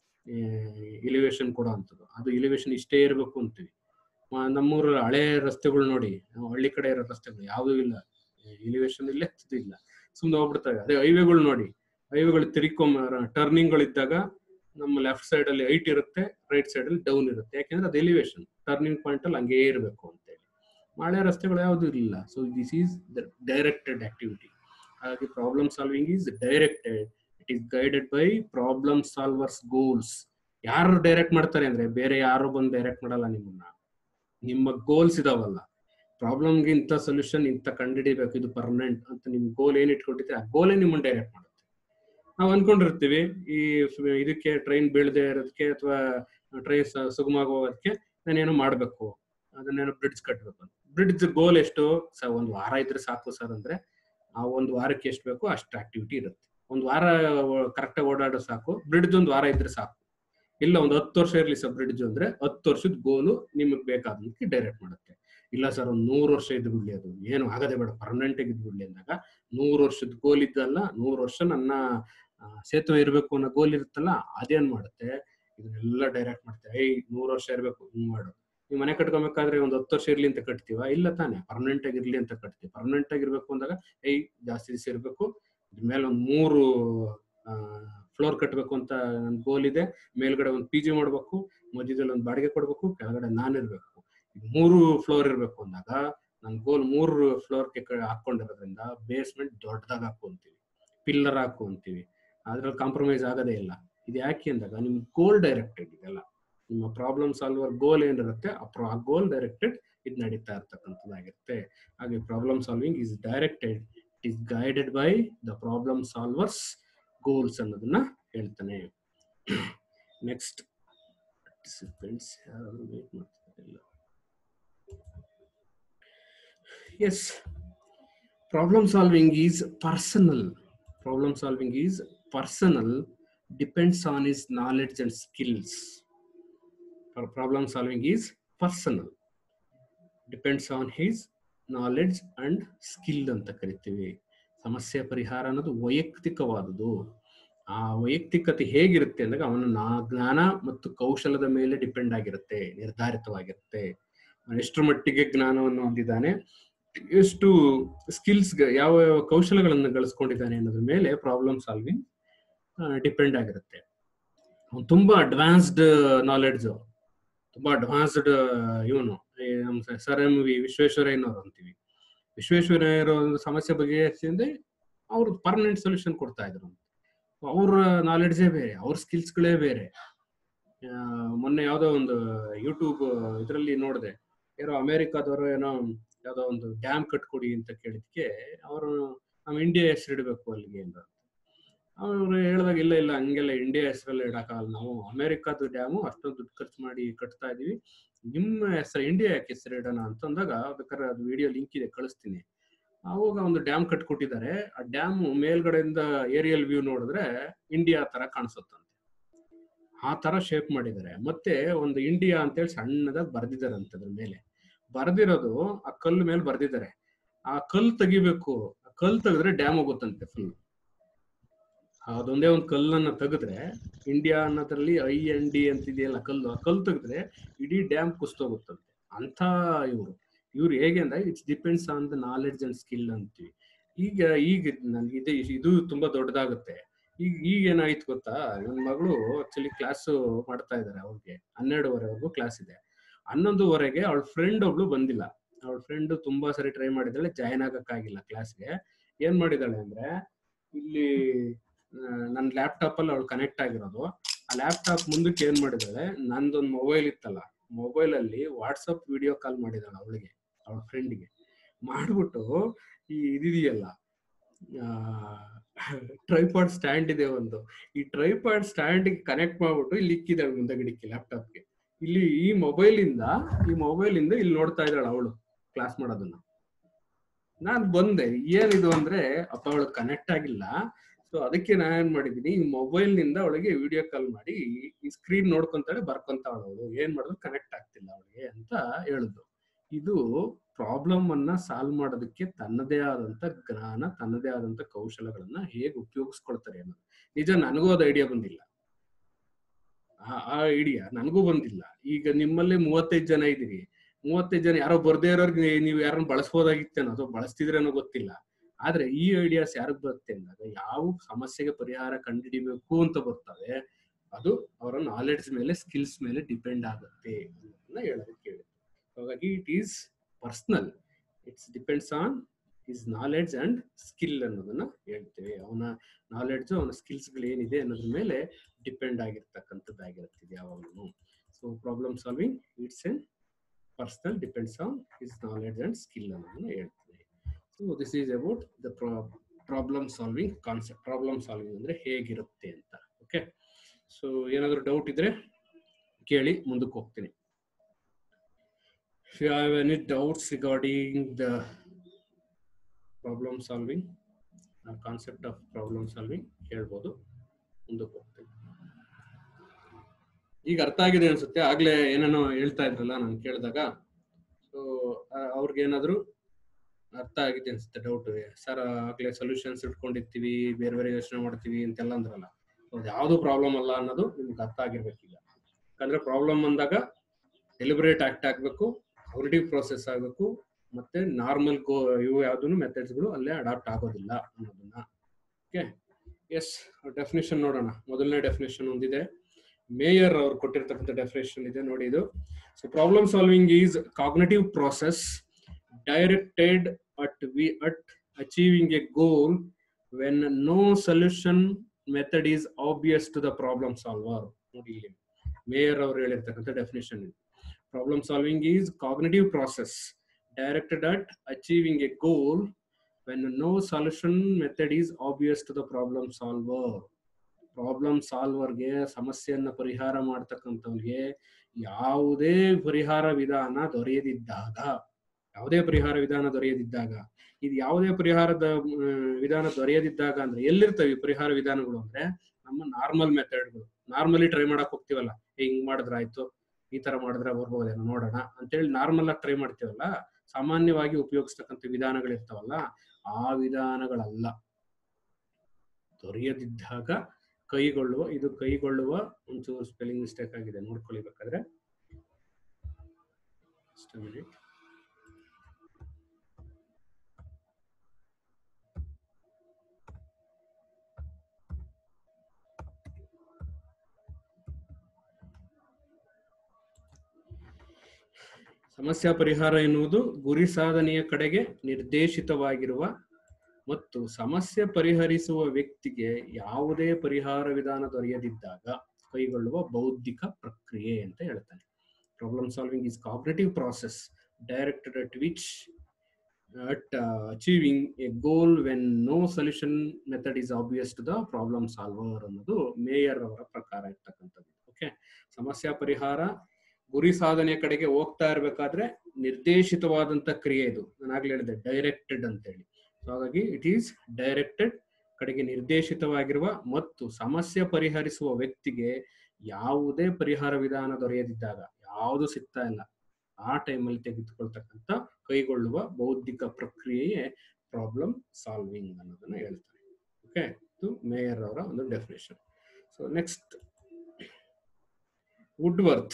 ಎಲಿವೇಶನ್ ಕೊಡೋ ಅಂತದ್ದು, ಅದು ಎಲಿವೇಶನ್ ಇಷ್ಟೇ ಇರಬೇಕು ಅಂತೀವಿ. ನಮ್ಮೂರ ಹಳೆ ರಸ್ತೆಗಳು ನೋಡಿ, ಹಳ್ಳಿ ಕಡೆ ಇರೋ ರಸ್ತೆಗಳು ಯಾವುದೂ ಇಲ್ಲ, ಎಲಿವೇಶನ್ ಇಲ್ಲ ಇಲ್ಲ, ಸುಮ್ಮನೆ ಹೋಗ್ಬಿಡ್ತವೆ. ಅದೇ ಹೈವೇಗಳು ನೋಡಿ, ಹೈವೇಗಳು ತಿರ್ಕೊಂಬ ಟರ್ನಿಂಗ್ಗಳು ಇದ್ದಾಗ ನಮ್ಮ ಲೆಫ್ಟ್ ಸೈಡ್ ಅಲ್ಲಿ ಹೈಟ್ ಇರುತ್ತೆ, ರೈಟ್ ಸೈಡ್ ಅಲ್ಲಿ ಡೌನ್ ಇರುತ್ತೆ. ಯಾಕೆಂದ್ರೆ ಅದು ಎಲಿವೇಶನ್, ಟರ್ನಿಂಗ್ ಪಾಯಿಂಟ್ ಅಲ್ಲಿ ಹಂಗೇ ಇರಬೇಕು ಅಂತೇಳಿ. ಹಳೆ ರಸ್ತೆಗಳು ಯಾವುದು ಇಲ್ಲ. So this is the directed activity. ಹಾಗೆ problem solving is directed, it is guided by problem solvers goals. ಯಾರು ಡೈರೆಕ್ಟ್ ಮಾಡ್ತಾರೆ ಅಂದ್ರೆ ಬೇರೆ ಯಾರು ಬಂದು ಡೈರೆಕ್ಟ್ ಮಾಡಲ್ಲ ನಿಮ್ಮನ್ನ. ನಿಮ್ಮ ಗೋಲ್ಸ್ ಇದಾವಲ್ಲ, ಪ್ರಾಬ್ಲಮ್ಗೆ ಇಂಥ ಸೊಲ್ಯೂಷನ್ ಇಂಥ ಕಂಡುಹಿಡಿಬೇಕು, ಇದು ಪರ್ಮನೆಂಟ್ ಅಂತ ನಿಮ್ ಗೋಲ್ ಏನ್ ಇಟ್ಕೊಂಡಿದ್ರೆ ಆ ಗೋಲೇ ನಿಮ್ಮನ್ನ ಡೈರೆಕ್ಟ್ ಮಾಡುತ್ತೆ. ನಾವು ಅನ್ಕೊಂಡಿರ್ತೀವಿ ಈ ಇದಕ್ಕೆ ಟ್ರೈನ್ ಬೀಳದೆ ಇರೋದಕ್ಕೆ ಅಥವಾ ಟ್ರೈನ್ ಸುಗಮವಾಗಿ ಹೋಗೋದಕ್ಕೆ ನಾನೇನೋ ಮಾಡ್ಬೇಕು, ಅದನ್ನೇನೋ ಬ್ರಿಡ್ಜ್ ಕಟ್ಬೇಕು. ಬ್ರಿಡ್ಜ್ ಗೋಲ್ ಎಷ್ಟು ಸರ್? ಒಂದ್ ವಾರ ಇದ್ರೆ ಸಾಕು ಸರ್ ಅಂದ್ರೆ ಆ ಒಂದ್ ವಾರಕ್ಕೆ ಎಷ್ಟು ಬೇಕು ಅಷ್ಟು ಆಕ್ಟಿವಿಟಿ ಇರುತ್ತೆ. ಒಂದ್ ವಾರ ಕರೆಕ್ಟಾಗಿ ಓಡಾಡೋ ಸಾಕು, ಬ್ರಿಡ್ಜ್ ಒಂದ್ ವಾರ ಇದ್ರೆ ಸಾಕು. ಇಲ್ಲ ಒಂದು ಹತ್ತು ವರ್ಷ ಇರ್ಲಿ ಸರ್ ಬ್ರಿಡ್ಜ್ ಅಂದ್ರೆ ಹತ್ತು ವರ್ಷದ ಗೋಲು ನಿಮಗೆ ಬೇಕಾದಕ್ಕೆ ಡೈರೆಕ್ಟ್ ಮಾಡುತ್ತೆ. ಇಲ್ಲ ಸರ್ ಒಂದ್ ನೂರು ವರ್ಷ ಇದ್ದು ಬಿಡ್ಲಿ, ಅದು ಏನು ಆಗದೆ ಬೇಡ ಪರ್ಮನೆಂಟ್ ಆಗಿ ಇದ್ದು ಬಿಡ್ಲಿ ಅಂದಾಗ ನೂರು ವರ್ಷದ ಗೋಲ್ ಇದ್ದಲ್ಲ, ನೂರು ವರ್ಷ ನನ್ನ ಸೇತುವೆ ಇರ್ಬೇಕು ಅನ್ನೋ ಗೋಲ್ ಇರುತ್ತಲ್ಲ, ಅದೇನ್ ಮಾಡುತ್ತೆ ಇದನ್ನೆಲ್ಲ ಡೈರೆಕ್ಟ್ ಮಾಡುತ್ತೆ. ಐ ನೂರು ವರ್ಷ ಇರ್ಬೇಕು ಹಿಂಗ್ ಮಾಡು. ನೀವು ಮನೆ ಕಟ್ಕೊಬೇಕಾದ್ರೆ ಒಂದ್ ಹತ್ತು ವರ್ಷ ಇರ್ಲಿ ಅಂತ ಕಟ್ತೀವ? ಇಲ್ಲ ತಾನೆ, ಪರ್ಮನೆಂಟ್ ಆಗಿ ಇರ್ಲಿ ಅಂತ ಕಟ್ತೀವಿ. ಪರ್ಮನೆಂಟ್ ಆಗಿರ್ಬೇಕು ಅಂದಾಗ ಐ ಜಾಸ್ತಿ ದಿವಸ ಇರ್ಬೇಕು, ಇದ್ರ ಮೇಲೆ ಒಂದ್ ಮೂರು ಆ ಫ್ಲೋರ್ ಕಟ್ಟಬೇಕು ಅಂತ ನನ್ ಗೋಲ್ ಇದೆ. ಮೇಲ್ಗಡೆ ಒಂದು ಪಿ ಜಿ ಮಾಡ್ಬೇಕು, ಮಧ್ಯದಲ್ಲಿ ಒಂದು ಬಾಡಿಗೆ ಕೊಡ್ಬೇಕು, ಕೆಳಗಡೆ ನಾನ್ ಇರ್ಬೇಕು. ಮೂರು ಫ್ಲೋರ್ ಇರ್ಬೇಕು ಅಂದಾಗ ನನ್ ಗೋಲ್ ಮೂರು ಫ್ಲೋರ್ಗೆ ಹಾಕೊಂಡಿರೋದ್ರಿಂದ ಬೇಸ್ಮೆಂಟ್ ದೊಡ್ಡದಾಗ ಹಾಕೊಂತೀವಿ, ಪಿಲ್ಲರ್ ಹಾಕೊಂತೀವಿ, ಅದ್ರಲ್ಲಿ ಕಾಂಪ್ರಮೈಸ್ ಆಗೋದೇ ಇಲ್ಲ. ಇದು ಯಾಕೆ ಅಂದಾಗ ನಿಮ್ ಗೋಲ್ ಡೈರೆಕ್ಟೆಡ್ ಇದೆಲ್ಲ. ನಿಮ್ಮ ಪ್ರಾಬ್ಲಮ್ ಸಾಲ್ವರ್ ಗೋಲ್ ಏನಿರುತ್ತೆ ಆ ಗೋಲ್ ಡೈರೆಕ್ಟೆಡ್ ಇದು ನಡೀತಾ ಇರ್ತಕ್ಕಂಥದ್ದಾಗಿರುತ್ತೆ. ಹಾಗೆ problem solving is directed, it is guided by the problem solvers goals ಅನ್ನೋದನ್ನ ಹೇಳ್ತಾನೆ. ನೆಕ್ಸ್ಟ್ participants ಯಾರು ವೇಟ್ ಮಾಡ್ತಿಲ್ಲ. Yes, problem solving is personal. Problem solving is personal, depends on his knowledge and skills. Problem solving is personal, depends on his knowledge and skill ಅಂತ ಕರಿತೀವಿ. ಸಮಸ್ಯೆ ಪರಿಹಾರ ಅನ್ನೋದು ವೈಯಕ್ತಿಕವಾದುದು. ಆ ವೈಯಕ್ತಿಕತೆ ಹೇಗಿರುತ್ತೆ ಅಂದಾಗ ಅವನ ಜ್ಞಾನ ಮತ್ತು ಕೌಶಲದ ಮೇಲೆ ಡಿಪೆಂಡ್ ಆಗಿರುತ್ತೆ, ನಿರ್ಧಾರಿತವಾಗಿರುತ್ತೆ. ಎಷ್ಟರ ಮಟ್ಟಿಗೆ ಜ್ಞಾನವನ್ನು ಹೊಂದಿದ್ದಾನೆ, ಎಷ್ಟು ಸ್ಕಿಲ್ಸ್, ಯಾವ ಯಾವ ಕೌಶಲಗಳನ್ನು ಗಳಿಸ್ಕೊಂಡಿದ್ದಾನೆ ಅನ್ನೋದ್ರ ಮೇಲೆ ಪ್ರಾಬ್ಲಮ್ ಸಾಲ್ವಿಂಗ್ ಡಿಪೆಂಡ್ ಆಗಿರುತ್ತೆ. ತುಂಬಾ ಅಡ್ವಾನ್ಸ್ಡ್ ನಾಲೆಡ್ಜ್, ತುಂಬಾ ಅಡ್ವಾನ್ಸ್ಡ್ ಇವನು ನಮ್ಮ ಸರ್ ಎಂ ವಿ ವಿಶ್ವೇಶ್ವರಯ್ಯನವರು ಅಂತೀವಿ. ವಿಶ್ವೇಶ್ವರಯ್ಯರ ಒಂದು ಸಮಸ್ಯೆ ಬಗೆಹರಿಸಿದ್ರೆ ಅವ್ರು ಪರ್ಮನೆಂಟ್ ಸೊಲ್ಯೂಷನ್ ಕೊಡ್ತಾ ಇದ್ರು. ಅವ್ರ ನಾಲೆಡ್ಜೇ ಬೇರೆ, ಅವ್ರ ಸ್ಕಿಲ್ಸ್ಗಳೇ ಬೇರೆ. ಮೊನ್ನೆ ಯಾವ್ದೋ ಒಂದು ಯೂಟ್ಯೂಬ್ ಇದರಲ್ಲಿ ನೋಡಿದೆ, ಏನೋ ಅಮೆರಿಕಾದವರು ಏನೋ ಯಾವ್ದೋ ಒಂದು ಡ್ಯಾಮ್ ಕಟ್ಕೊಡಿ ಅಂತ ಕೇಳಿದ್ಕೆ ಅವರು ನಾವು ಇಂಡಿಯಾ ಹೆಸರು ಇಡಬೇಕು ಅಲ್ಲಿಗೆ ಅಂತ ಅವ್ರು ಹೇಳಿದಾಗ, ಇಲ್ಲ ಇಲ್ಲ ಹಂಗೆಲ್ಲ ಇಂಡಿಯಾ ಹೆಸರಲ್ಲಿ ಇಡಕ್ಕಾಗಲ್ಲ, ನಾವು ಅಮೆರಿಕಾದ ಡ್ಯಾಮು ಅಷ್ಟೊಂದು ದುಡ್ಡು ಖರ್ಚು ಮಾಡಿ ಕಟ್ತಾ ಇದೀವಿ, ನಿಮ್ಮ ಹೆಸರು ಇಂಡಿಯಾ ಯಾಕೆ ಹೆಸರು ಇಡೋಣ ಅಂತಂದಾಗ ಬೇಕಾದ್ರೆ ಅದು ವಿಡಿಯೋ ಲಿಂಕ್ ಇದೆ ಕಳಿಸ್ತೀನಿ. ಅವಾಗ ಒಂದು ಡ್ಯಾಮ್ ಕಟ್ಕೊಟ್ಟಿದ್ದಾರೆ. ಆ ಡ್ಯಾಮ್ ಮೇಲ್ಗಡೆಯಿಂದ ಏರಿಯಲ್ ವ್ಯೂ ನೋಡಿದ್ರೆ ಇಂಡಿಯಾ ತರ ಕಾಣಿಸುತ್ತಂತೆ, ಆ ತರ ಶೇಪ್ ಮಾಡಿದ್ದಾರೆ. ಮತ್ತೆ ಒಂದು ಇಂಡಿಯಾ ಅಂತೇಳಿ ಸಣ್ಣದಾಗಿ ಬರ್ದಿದ್ದಾರೆ ಅಂತ ಅದ್ರ ಮೇಲೆ. ಬರ್ದಿರೋದು ಆ ಕಲ್ಲು ಮೇಲೆ ಬರ್ದಿದ್ದಾರೆ. ಆ ಕಲ್ಲು ತೆಗಿಬೇಕು, ಆ ಕಲ್ಲು ತೆಗೆದ್ರೆ ಡ್ಯಾಮ್ ಹೋಗುತ್ತಂತೆ ಫುಲ್. ಅದೊಂದೇ ಒಂದು ಕಲ್ಲನ್ನ ತೆಗೆದ್ರೆ ಇಂಡಿಯಾ ಅನ್ನೋದ್ರಲ್ಲಿ ಐ ಎನ್ ಡಿ ಅಂತಿದೆಯಲ್ಲ ಕಲ್ಲು, ಆ ಕಲ್ಲು ತೆಗೆದ್ರೆ ಇಡೀ ಡ್ಯಾಮ್ ಕುಸ್ತೋಗುತ್ತಂತೆ. ಅಂತ ಇವರು ಇವ್ರು ಹೇಗೆ ಅಂದ್ರೆ it's depends on the knowledge and skill ಅಂತೀವಿ. ಈಗ ಈಗ ನನ್ಗೆ ಇದೆ ಇದು ತುಂಬಾ ದೊಡ್ಡದಾಗುತ್ತೆ. ಈಗ ಈಗ ಏನಾಯ್ತು ಗೊತ್ತಾ, ನನ್ನ ಮಗಳು ಆಕ್ಚುಲಿ ಕ್ಲಾಸ್ ಮಾಡ್ತಾ ಇದ್ದಾರೆ, ಅವ್ರಿಗೆ ಹನ್ನೆರಡುವರೆವರೆಗೂ ಕ್ಲಾಸ್ ಇದೆ. ಹನ್ನೊಂದುವರೆಗೆ ಅವಳ ಫ್ರೆಂಡ್ ಒಬ್ಳು ಬಂದಿಲ್ಲ. ಅವಳ ಫ್ರೆಂಡ್ ತುಂಬಾ ಸರಿ ಟ್ರೈ ಮಾಡಿದಾಳೆ, ಜಾಯ್ನ್ ಆಗಕ್ಕಾಗಿಲ್ಲ ಕ್ಲಾಸ್ಗೆ. ಏನ್ ಮಾಡಿದಾಳೆ ಅಂದ್ರೆ, ಇಲ್ಲಿ ನನ್ನ ಲ್ಯಾಪ್ಟಾಪ್ ಅಲ್ಲಿ ಅವಳು ಕನೆಕ್ಟ್ ಆಗಿರೋದು, ಆ ಲ್ಯಾಪ್ಟಾಪ್ ಮುಂದಕ್ಕೆ ಏನ್ ಮಾಡಿದಾಳೆ, ನಂದೊಂದು ಮೊಬೈಲ್ ಇತ್ತಲ್ಲ, ಮೊಬೈಲ್ ಅಲ್ಲಿ ವಾಟ್ಸಪ್ ವಿಡಿಯೋ ಕಾಲ್ ಮಾಡಿದಾಳೆ ಅವಳಿಗೆ, ಅವಳ ಫ್ರೆಂಡ್ಗೆ ಮಾಡ್ಬಿಟ್ಟು ಈ ಇದಿದೆಯಲ್ಲ ಟ್ರೈಪಾಡ್ ಸ್ಟ್ಯಾಂಡ್ ಇದೆ ಒಂದು, ಈ ಟ್ರೈಪಾಡ್ ಸ್ಟ್ಯಾಂಡ್ ಕನೆಕ್ಟ್ ಮಾಡ್ಬಿಟ್ಟು ಇಲ್ಲಿ ಇಕ್ಕಿದಾಳೆ ಮುಂದಗಡಿಕೆ ಲ್ಯಾಪ್ಟಾಪ್ಗೆ. ಇಲ್ಲಿ ಈ ಮೊಬೈಲ್ ಇಂದ ಈ ಮೊಬೈಲ್ ಇಂದ ಇಲ್ಲಿ ನೋಡ್ತಾ ಇದ್ದಾಳೆ ಅವಳು ಕ್ಲಾಸ್ ಮಾಡೋದನ್ನ. ನಾನ್ ಬಂದೆ, ಏನಿದು ಅಂದ್ರೆ ಅಪ್ಪ ಅವಳು ಕನೆಕ್ಟ್ ಆಗಿಲ್ಲ, ಸೊ ಅದಕ್ಕೆ ನಾನು ಏನ್ ಮಾಡಿದೀನಿ, ಈ ಮೊಬೈಲ್ ನಿಂದ ಅವಳಿಗೆ ವಿಡಿಯೋ ಕಾಲ್ ಮಾಡಿ ಈ ಸ್ಕ್ರೀನ್ ನೋಡ್ಕೊಂತಾಳೆ, ಬರ್ಕೊಂತಾಳೆ ಅವಳು, ಏನ್ ಮಾಡಿದ್ರು ಕನೆಕ್ಟ್ ಆಗ್ತಿಲ್ಲ ಅವಳಿಗೆ ಅಂತ ಹೇಳಿದ್ರು. ಇದು ಪ್ರಾಬ್ಲಮ್ ಅನ್ನ ಸಾಲ್ವ್ ಮಾಡೋದಕ್ಕೆ ತನ್ನದೇ ಆದಂತ ಜ್ಞಾನ, ತನ್ನದೇ ಆದಂತ ಕೌಶಲಗಳನ್ನ ಹೇಗೆ ಉಪಯೋಗಿಸ್ಕೊಳ್ತಾರೆ ಅನ್ನೋದು. ನಿಜ ನನಗೂ ಅದು ಐಡಿಯಾ ಬಂದಿಲ್ಲ, ಆ ಐಡಿಯಾ ನನಗೂ ಬಂದಿಲ್ಲ. ಈಗ ನಿಮ್ಮಲ್ಲಿ ಮೂವತ್ತೈದು ಜನ ಇದೀರಿ, ಮೂವತ್ತೈದು ಜನ ಯಾರೋ ಬರ್ದೇ ಇರೋರ್ಗೆ ನೀವು ಯಾರನ್ನ ಬಳಸ್ಬೋದಾಗಿತ್ತೇನೋ ಅಥವಾ ಬಳಸ್ತಿದ್ರೇನೋ ಗೊತ್ತಿಲ್ಲ. ಆದ್ರೆ ಈ ಐಡಿಯಾಸ್ ಯಾರಿಗ್ ಬರುತ್ತೆ ಅಂದಾಗ, ಯಾವ ಸಮಸ್ಯೆಗೆ ಪರಿಹಾರ ಕಂಡುಹಿಡಿಬೇಕು ಅಂತ ಬರ್ತವೆ, ಅದು ಅವರ ನಾಲೆಡ್ಜ್ ಮೇಲೆ, ಸ್ಕಿಲ್ಸ್ ಮೇಲೆ ಡಿಪೆಂಡ್ ಆಗುತ್ತೆ ಅನ್ನೋದನ್ನ ಹೇಳೋದಕ್ಕೆ ಹೇಳಿ. ಹಾಗಾಗಿ it is personal, it's depends on his knowledge and skill ಅನ್ನೋದನ್ನ ಹೇಳ್ತೇವೆ. ಅವನ ನಾಲೆಡ್ಜ್, ಅವನ ಸ್ಕಿಲ್ಸ್ಗಳು ಏನಿದೆ ಅನ್ನೋದ್ರ ಮೇಲೆ ಡಿಪೆಂಡ್ ಆಗಿರ್ತಕ್ಕಂಥದ್ದಾಗಿರುತ್ತೆ ಯಾವಾಗಲೂ. So problem solving it's an personal, depends on his knowledge and skill ಅನ್ನೋದನ್ನ ಹೇಳ್ತೇವೆ. So this is about the problem solving concept. Problem solving ಅಂದ್ರೆ ಹೇಗಿರುತ್ತೆ ಅಂತ. ಓಕೆ, ಸೊ ಏನಾದರೂ ಡೌಟ್ ಇದ್ರೆ ಕೇಳಿ, ಮುಂದಕ್ಕೆ ಹೋಗ್ತೀನಿ. If you have any doubts regarding the problem solving or concept of problem solving, ಹೇಳ್ಬೋದು, ಮುಂದಕ್ಕೆ ಹೋಗ್ತೀನಿ. ಈಗ ಅರ್ಥ ಆಗಿದೆ ಅನ್ಸುತ್ತೆ, ಆಗ್ಲೇ ಏನೇನೋ ಹೇಳ್ತಾ ಇದ್ರಲ್ಲ ನಾನು ಕೇಳಿದಾಗ. ಸೊ ಅವ್ರಿಗೆ ಏನಾದ್ರು ಅರ್ಥ ಆಗಿದೆ ಅನ್ಸುತ್ತೆ. ಡೌಟ್, ಸರ್ ಆಗ್ಲೇ ಸೊಲ್ಯೂಷನ್ಸ್ ಇಟ್ಕೊಂಡಿರ್ತೀವಿ, ಬೇರೆ ಬೇರೆ ಯೋಚನೆ ಮಾಡ್ತೀವಿ ಅಂತೆಲ್ಲ ಅಂದ್ರಲ್ಲ, ಅದು ಯಾವುದು ಪ್ರಾಬ್ಲಮ್ ಅಲ್ಲ ಅನ್ನೋದು ನಿಮ್ಗೆ ಅರ್ಥ ಆಗಿರ್ಬೇಕೀಗ. ಯಾಕಂದ್ರೆ ಪ್ರಾಬ್ಲಮ್ ಅಂದಾಗ ಡೆಲಿಬರೇಟ್ ಆಕ್ಟ್ ಆಗ್ಬೇಕು, ಆಲ್ರೆಡಿ ಪ್ರೋಸೆಸ್ ಆಗಬೇಕು, ಮತ್ತೆ ನಾರ್ಮಲ್ ಗೋ ಇವು ಯಾವ್ದು ಮೆಥಡ್ಸ್ಗಳು ಅಲ್ಲೇ ಅಡಾಪ್ಟ್ ಆಗೋದಿಲ್ಲ ಅನ್ನೋದನ್ನ. ಓಕೆ, ಎಸ್ ಡೆಫಿನೇಷನ್ ನೋಡೋಣ. ಮೊದಲನೇ ಡೆಫಿನೇಷನ್ ಒಂದಿದೆ, ಮೇಯರ್ ಅವ್ರು ಕೊಟ್ಟಿರ್ತಕ್ಕಂಥ ಡೆಫಿನೇಷನ್ ಇದೆ ನೋಡಿ ಇದು. So problem solving is cognitive process directed at we at achieving a goal when no solution method is obvious to the problem solver. ನೋಡಿ ಇಲ್ಲಿ ಮೇಯರ್ ಅವ್ರು ಹೇಳಿರ್ತಕ್ಕಂಥ ಡೆಫಿನೇಷನ್ ಇದು. Problem solving is cognitive process directed at achieving a goal when no solution method is obvious to the problem solver. Problem solver ಗೆ ಸಮಸ್ಯೆಯನ್ನ ಪರಿಹಾರ ಮಾಡ್ತಕ್ಕಂಥವ್ರಿಗೆ ಯಾವುದೇ ಪರಿಹಾರ ವಿಧಾನ ದೊರೆಯದಿದ್ದಾಗ, ಯಾವುದೇ ಪರಿಹಾರ ವಿಧಾನ ದೊರೆಯದಿದ್ದಾಗ ಇದು ಯಾವುದೇ ಪರಿಹಾರದ ವಿಧಾನ ದೊರೆಯದಿದ್ದಾಗ ಅಂದ್ರೆ ಎಲ್ಲಿರ್ತವೆ ಪರಿಹಾರ ವಿಧಾನಗಳು ಅಂದ್ರೆ ನಮ್ಮ ನಾರ್ಮಲ್ ಮೆಥಡ್ಗಳು. ನಾರ್ಮಲಿ ಟ್ರೈ ಮಾಡಕ್ ಹೋಗ್ತೀವಲ್ಲ, ಹಿಂಗ್ ಮಾಡಿದ್ರ ಆಯ್ತು, ಈ ತರ ಮಾಡಿದ್ರೆ ಬರ್ಬೋದೇನೋ ನೋಡೋಣ ಅಂತೇಳಿ ನಾರ್ಮಲ್ ಆಗಿ ಟ್ರೈ ಮಾಡ್ತೀವಲ್ಲ, ಸಾಮಾನ್ಯವಾಗಿ ಉಪಯೋಗಿಸ್ತಕ್ಕಂಥ ವಿಧಾನಗಳಿರ್ತಾವಲ್ಲ, ಆ ವಿಧಾನಗಳಲ್ಲ. ದೊರೆಯದಿದ್ದಾಗ ಕೈಗೊಳ್ಳುವ, ಇದು ಕೈಗೊಳ್ಳುವ, ಒಂಚೂರು ಸ್ಪೆಲ್ಲಿಂಗ್ ಮಿಸ್ಟೇಕ್ ಆಗಿದೆ ನೋಡ್ಕೊಳ್ಬೇಕಾದ್ರೆ. ಸಮಸ್ಯಾ ಪರಿಹಾರ ಎನ್ನುವುದು ಗುರಿ ಸಾಧನೆಯ ಕಡೆಗೆ ನಿರ್ದೇಶಿತವಾಗಿರುವ ಮತ್ತು ಸಮಸ್ಯೆ ಪರಿಹರಿಸುವ ವ್ಯಕ್ತಿಗೆ ಯಾವುದೇ ಪರಿಹಾರ ವಿಧಾನ ದೊರೆಯದಿದ್ದಾಗ ಕೈಗೊಳ್ಳುವ ಬೌದ್ಧಿಕ ಪ್ರಕ್ರಿಯೆ ಅಂತ ಹೇಳ್ತಾನೆ. Problem solving is cognitive process directed at which at achieving a goal when no solution method is obvious to the problem solver ಅನ್ನೋದು ಮೇಯರ್ ಅವರ ಪ್ರಕಾರ ಇರ್ತಕ್ಕಂಥದ್ದು. ಓಕೆ, ಸಮಸ್ಯಾ ಪರಿಹಾರ ಗುರಿ ಸಾಧನೆಯ ಕಡೆಗೆ ಹೋಗ್ತಾ ಇರ್ಬೇಕಾದ್ರೆ ನಿರ್ದೇಶಿತವಾದಂತ ಕ್ರಿಯೆ ಇದು. ನಾನು ಆಗ್ಲೇ ಹೇಳಿದೆ ಡೈರೆಕ್ಟೆಡ್ ಅಂತ ಹೇಳಿ. ಹಾಗಾಗಿ ಇಟ್ ಈಸ್ ಡೈರೆಕ್ಟೆಡ್, ಕಡೆಗೆ ನಿರ್ದೇಶಿತವಾಗಿರುವ ಮತ್ತು ಸಮಸ್ಯೆ ಪರಿಹರಿಸುವ ವ್ಯಕ್ತಿಗೆ ಯಾವುದೇ ಪರಿಹಾರ ವಿಧಾನ ದೊರೆಯದಿದ್ದಾಗ, ಯಾವುದು ಸಿಗ್ತಾ ಇಲ್ಲ ಆ ಟೈಮಲ್ಲಿ ತೆಗೆದುಕೊಳ್ತಕ್ಕಂಥ ಕೈಗೊಳ್ಳುವ ಬೌದ್ಧಿಕ ಪ್ರಕ್ರಿಯೆಯೇ ಪ್ರಾಬ್ಲಮ್ ಸಾಲ್ವಿಂಗ್ ಅನ್ನೋದನ್ನ ಹೇಳ್ತಾರೆ. ಓಕೆ, ಇದು ಮೇಯರ್ ಅವರ ಒಂದು ಡೆಫಿನೇಷನ್. So next Woodworth.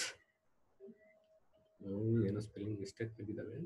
ಏನೋ ಸ್ಪೆಲ್ಲಿಂಗ್ ಮಿಸ್ಟೇಕ್ ಆಗಿದ್ದಾವೆ.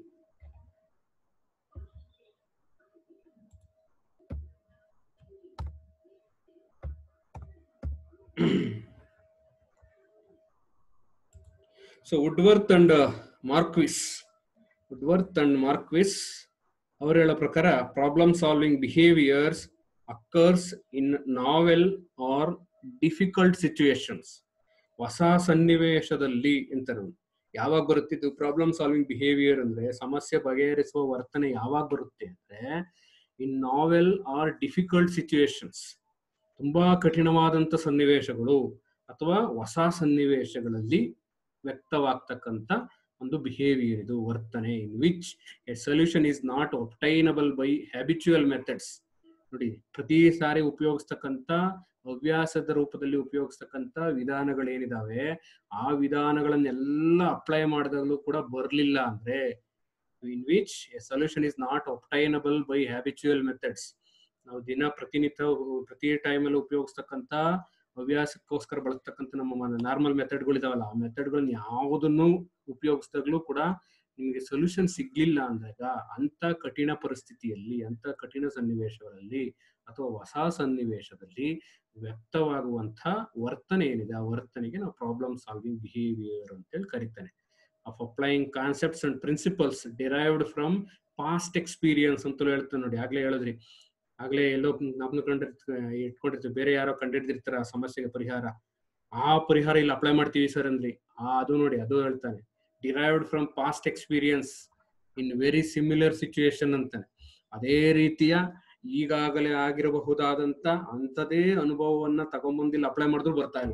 So Woodworth and Marquis Woodworth and Marquis ಅವರು ಹೇಳೋ ಪ್ರಕಾರ problem solving behaviours occurs in novel or difficult situations, ಹೊಸ ಸನ್ನಿವೇಶದಲ್ಲಿ ಅಂತಾರೆ. ಯಾವಾಗ ಬರುತ್ತೆ ಇದು ಪ್ರಾಬ್ಲಮ್ ಸಾಲ್ವಿಂಗ್ ಬಿಹೇವಿಯರ್ ಅಂದ್ರೆ, ಸಮಸ್ಯೆ ಬಗೆಹರಿಸುವ ವರ್ತನೆ ಯಾವಾಗ ಬರುತ್ತೆ ಅಂದ್ರೆ in novel or difficult situations, ತುಂಬಾ ಕಠಿಣವಾದಂತ ಸನ್ನಿವೇಶಗಳು ಅಥವಾ ಹೊಸ ಸನ್ನಿವೇಶಗಳಲ್ಲಿ ವ್ಯಕ್ತವಾಗ್ತಕ್ಕಂಥ ಒಂದು ಬಿಹೇವಿಯರ್, ಇದು ವರ್ತನೆ. In which a solution is not obtainable by habitual methods. ನೋಡಿ, ಪ್ರತಿ ಸಾರಿ ಉಪಯೋಗಿಸ್ತಕ್ಕಂಥ ಹವ್ಯಾಸದ ರೂಪದಲ್ಲಿ ಉಪಯೋಗಿಸ್ತಕ್ಕಂಥ ವಿಧಾನಗಳೇನಿದಾವೆ ಆ ವಿಧಾನಗಳನ್ನೆಲ್ಲ ಅಪ್ಲೈ ಮಾಡಿದಾಗಲೂ ಕೂಡ ಬರ್ಲಿಲ್ಲ ಅಂದ್ರೆ, in which a solution is not obtainable by habitual methods. ನಾವು ದಿನ ಪ್ರತಿನಿತ್ಯ ಪ್ರತಿ ಟೈಮಲ್ಲಿ ಉಪಯೋಗಿಸ್ತಕ್ಕಂಥ ಹವ್ಯಾಸಕ್ಕೋಸ್ಕರ ಬಳಸ್ತಕ್ಕಂಥ ನಮ್ಮ ನಾರ್ಮಲ್ ಮೆಥಡ್ಗಳು ಇದಾವಲ್ಲ, ಆ ಮೆಥಡ್ಗಳನ್ನ ಯಾವುದನ್ನು ಉಪಯೋಗಿಸಿದಾಗ್ಲೂ ಕೂಡ ನಿಮಗೆ ಸೊಲ್ಯೂಷನ್ ಸಿಗ್ಲಿಲ್ಲ ಅಂದಾಗ, ಅಂತ ಕಠಿಣ ಪರಿಸ್ಥಿತಿಯಲ್ಲಿ, ಅಂತ ಕಠಿಣ ಸನ್ನಿವೇಶಗಳಲ್ಲಿ ಅಥವಾ ಹೊಸ ಸನ್ನಿವೇಶದಲ್ಲಿ ವ್ಯಕ್ತವಾಗುವಂತ ವರ್ತನೆ ಏನಿದೆ ಆ ವರ್ತನೆಗೆ ನಾವು ಪ್ರಾಬ್ಲಮ್ ಸಾಲ್ವಿಂಗ್ ಬಿಹೇವಿಯರ್ ಅಂತೇಳಿ ಕರಿತಾನೆ. Of applying concepts and principles derived from past experience ಅಂತಲೂ ಹೇಳ್ತಾನೆ. ನೋಡಿ, ಆಗ್ಲೇ ಹೇಳಿದ್ರಿ, ಆಗ್ಲೇ ಎಲ್ಲೋ ನಮ್ನ ಕಂಡಿರ್ತ ಇಟ್ಕೊಂಡಿರ್ತೀವಿ, ಬೇರೆ ಯಾರೋ ಕಂಡಿಡ್ದಿರ್ತಾರ ಆ ಸಮಸ್ಯೆಗೆ ಪರಿಹಾರ, ಆ ಪರಿಹಾರ ಇಲ್ಲಿ ಅಪ್ಲೈ ಮಾಡ್ತೀವಿ ಸರ್ ಅಂದ್ರಿ. ಆ ಅದು ನೋಡಿ, ಅದು ಹೇಳ್ತಾನೆ derived from past experience in very similar situation ಅಂತಾನೆ. ಅದೇ ರೀತಿಯ ಈಗಾಗಲೇ ಆಗಿರಬಹುದಾದಂತ ಅಂಥದೇ ಅನುಭವವನ್ನ ತಗೊಂಬಂದಿಲ್ಲ ಅಪ್ಲೈ ಮಾಡಿದ್ರು ಬರ್ತಾ ಇಲ್ಲ.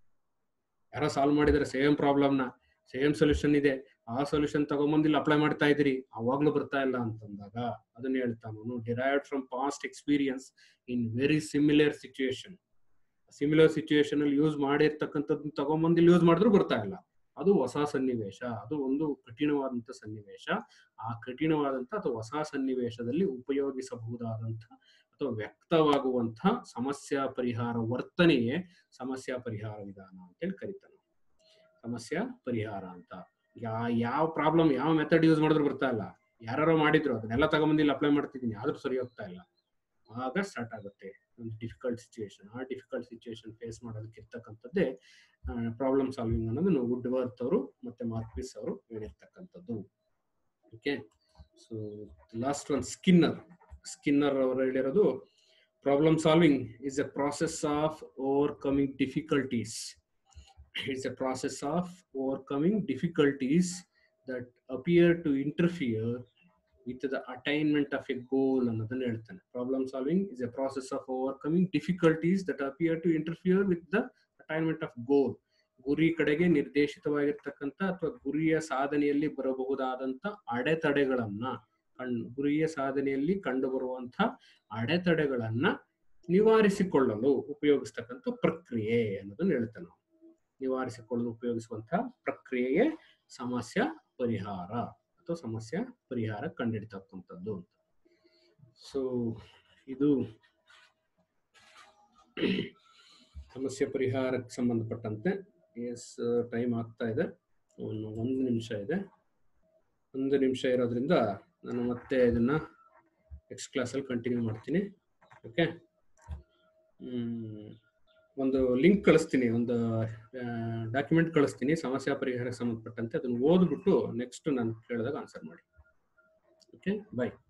ಯಾರೋ ಸಾಲ್ವ್ ಮಾಡಿದ್ರೆ ಸೇಮ್ ಪ್ರಾಬ್ಲಮ್ನ, ಸೇಮ್ ಸೊಲ್ಯೂಷನ್ ಇದೆ, ಆ ಸೊಲ್ಯೂಷನ್ ತಗೊಂಬಂದಿಲ್ಲ ಅಪ್ಲೈ ಮಾಡ್ತಾ ಇದ್ರಿ, ಅವಾಗ್ಲೂ ಬರ್ತಾ ಇಲ್ಲ ಅಂತಂದಾಗ ಅದನ್ನ ಹೇಳ್ತಾನು derived from past experience in very similar situation. Similar situation ಅಲ್ಲಿ ಯೂಸ್ ಮಾಡಿರ್ತಕ್ಕಂಥದ್ದನ್ನ ತಗೊಂಬಂದಿಲ್ಲ ಯೂಸ್ ಮಾಡಿದ್ರು ಬರ್ತಾ ಇಲ್ಲ, ಅದು ಹೊಸ ಸನ್ನಿವೇಶ, ಅದು ಒಂದು ಕಠಿಣವಾದಂತ ಸನ್ನಿವೇಶ. ಆ ಕಠಿಣವಾದಂತ ಅಥವಾ ಹೊಸ ಸನ್ನಿವೇಶದಲ್ಲಿ ಉಪಯೋಗಿಸಬಹುದಾದಂತ ಅಥವಾ ವ್ಯಕ್ತವಾಗುವಂತಹ ಸಮಸ್ಯಾ ಪರಿಹಾರ ವರ್ತನೆಯೇ ಸಮಸ್ಯಾ ಪರಿಹಾರ ವಿಧಾನ ಅಂತೇಳಿ ಕರೀತಾನೆ. ಸಮಸ್ಯಾ ಪರಿಹಾರ ಅಂತ ಯಾ ಯಾವ ಪ್ರಾಬ್ಲಮ್ ಯಾವ ಮೆಥಡ್ ಯೂಸ್ ಮಾಡಿದ್ರು ಬರ್ತಾ ಇಲ್ಲ, ಯಾರು ಮಾಡಿದ್ರು ಅದನ್ನೆಲ್ಲ ತಗೊಂಬಂದಿಲ್ಲ ಅಪ್ಲೈ ಮಾಡ್ತಿದ್ದೀನಿ ಆದ್ರೂ ಸರಿ ಹೋಗ್ತಾ ಇಲ್ಲ, ಆಗ ಸ್ಟಾರ್ಟ್ ಆಗುತ್ತೆ ಒಂದು ಡಿಫಿಕಲ್ಟ್ ಸಿಚುಯೇಷನ್. ಆ ಡಿಫಿಕಲ್ಟ್ ಸಿಚುಯೇಷನ್ ಫೇಸ್ ಮಾಡೋದಕ್ಕೆ ಇರ್ತಕ್ಕಂಥದ್ದೇ ಪ್ರಾಬ್ಲಮ್ ಸಾಲ್ವಿಂಗ್ ಅನ್ನೋದು ವುಡ್ ವರ್ತ್ ಅವರು ಮತ್ತೆ ಮಾರ್ಕ್ವಿಸ್ ಅವರು ಹೇಳಿರ್ತಕ್ಕಂಥದ್ದು. Okay, so last one Skinner. Skinner ಅವರು ಹೇಳಿರೋದು problem solving is a process of overcoming difficulties. It's a process of overcoming difficulties that appear to interfere with the attainment of a goal ಅನ್ನೋದನ್ನ ಹೇಳ್ತಾನೆ. Problem solving is a process of overcoming difficulties that appear to interfere with the attainment of goal. ಗುರಿ ಕಡೆಗೆ ನಿರ್ದೇಶಿತವಾಗಿರ್ತಕ್ಕಂಥ ಅಥವಾ ಗುರಿಯ ಸಾಧನೆಯಲ್ಲಿ ಬರಬಹುದಾದಂತ ಅಡೆತಡೆಗಳನ್ನ ಕಣ್ ಗುರಿಯ ಸಾಧನೆಯಲ್ಲಿ ಕಂಡು ಬರುವಂತ ಅಡೆತಡೆಗಳನ್ನ ನಿವಾರಿಸಿಕೊಳ್ಳಲು ಉಪಯೋಗಿಸ್ತಕ್ಕಂಥ ಪ್ರಕ್ರಿಯೆ ಅನ್ನೋದನ್ನ ಹೇಳ್ತಾನೆ. ನಿವಾರಿಸಿಕೊಳ್ಳಲು ಉಪಯೋಗಿಸುವಂತಹ ಪ್ರಕ್ರಿಯೆಯೇ ಸಮಸ್ಯಾ ಪರಿಹಾರ ಅಥವಾ ಸಮಸ್ಯಾ ಪರಿಹಾರ ಕಂಡಿಡ್ತಕ್ಕಂಥದ್ದು ಅಂತ. ಸೊ ಇದು ಸಮಸ್ಯೆ ಪರಿಹಾರಕ್ಕೆ ಸಂಬಂಧಪಟ್ಟಂತೆ. ಎಸ್, ಟೈಮ್ ಆಗ್ತಾ ಇದೆ, ಒಂದು ಒಂದು ನಿಮಿಷ ಇದೆ. ಒಂದು ನಿಮಿಷ ಇರೋದ್ರಿಂದ ನಾನು ಮತ್ತೆ ಇದನ್ನ ನೆಕ್ಸ್ಟ್ ಕ್ಲಾಸಲ್ಲಿ ಕಂಟಿನ್ಯೂ ಮಾಡ್ತೀನಿ. ಓಕೆ, ಹ್ಮ್ ಒಂದು ಲಿಂಕ್ ಕಳಿಸ್ತೀನಿ, ಒಂದು ಡಾಕ್ಯುಮೆಂಟ್ ಕಳಿಸ್ತೀನಿ ಸಮಸ್ಯಾ ಪರಿಹಾರಕ್ಕೆ ಸಂಬಂಧಪಟ್ಟಂತೆ. ಅದನ್ನು ಓದ್ಬಿಟ್ಟು ನೆಕ್ಸ್ಟ್ ನಾನು ಕೇಳಿದಾಗ ಆನ್ಸರ್ ಮಾಡಿ. ಓಕೆ, ಬಾಯ್.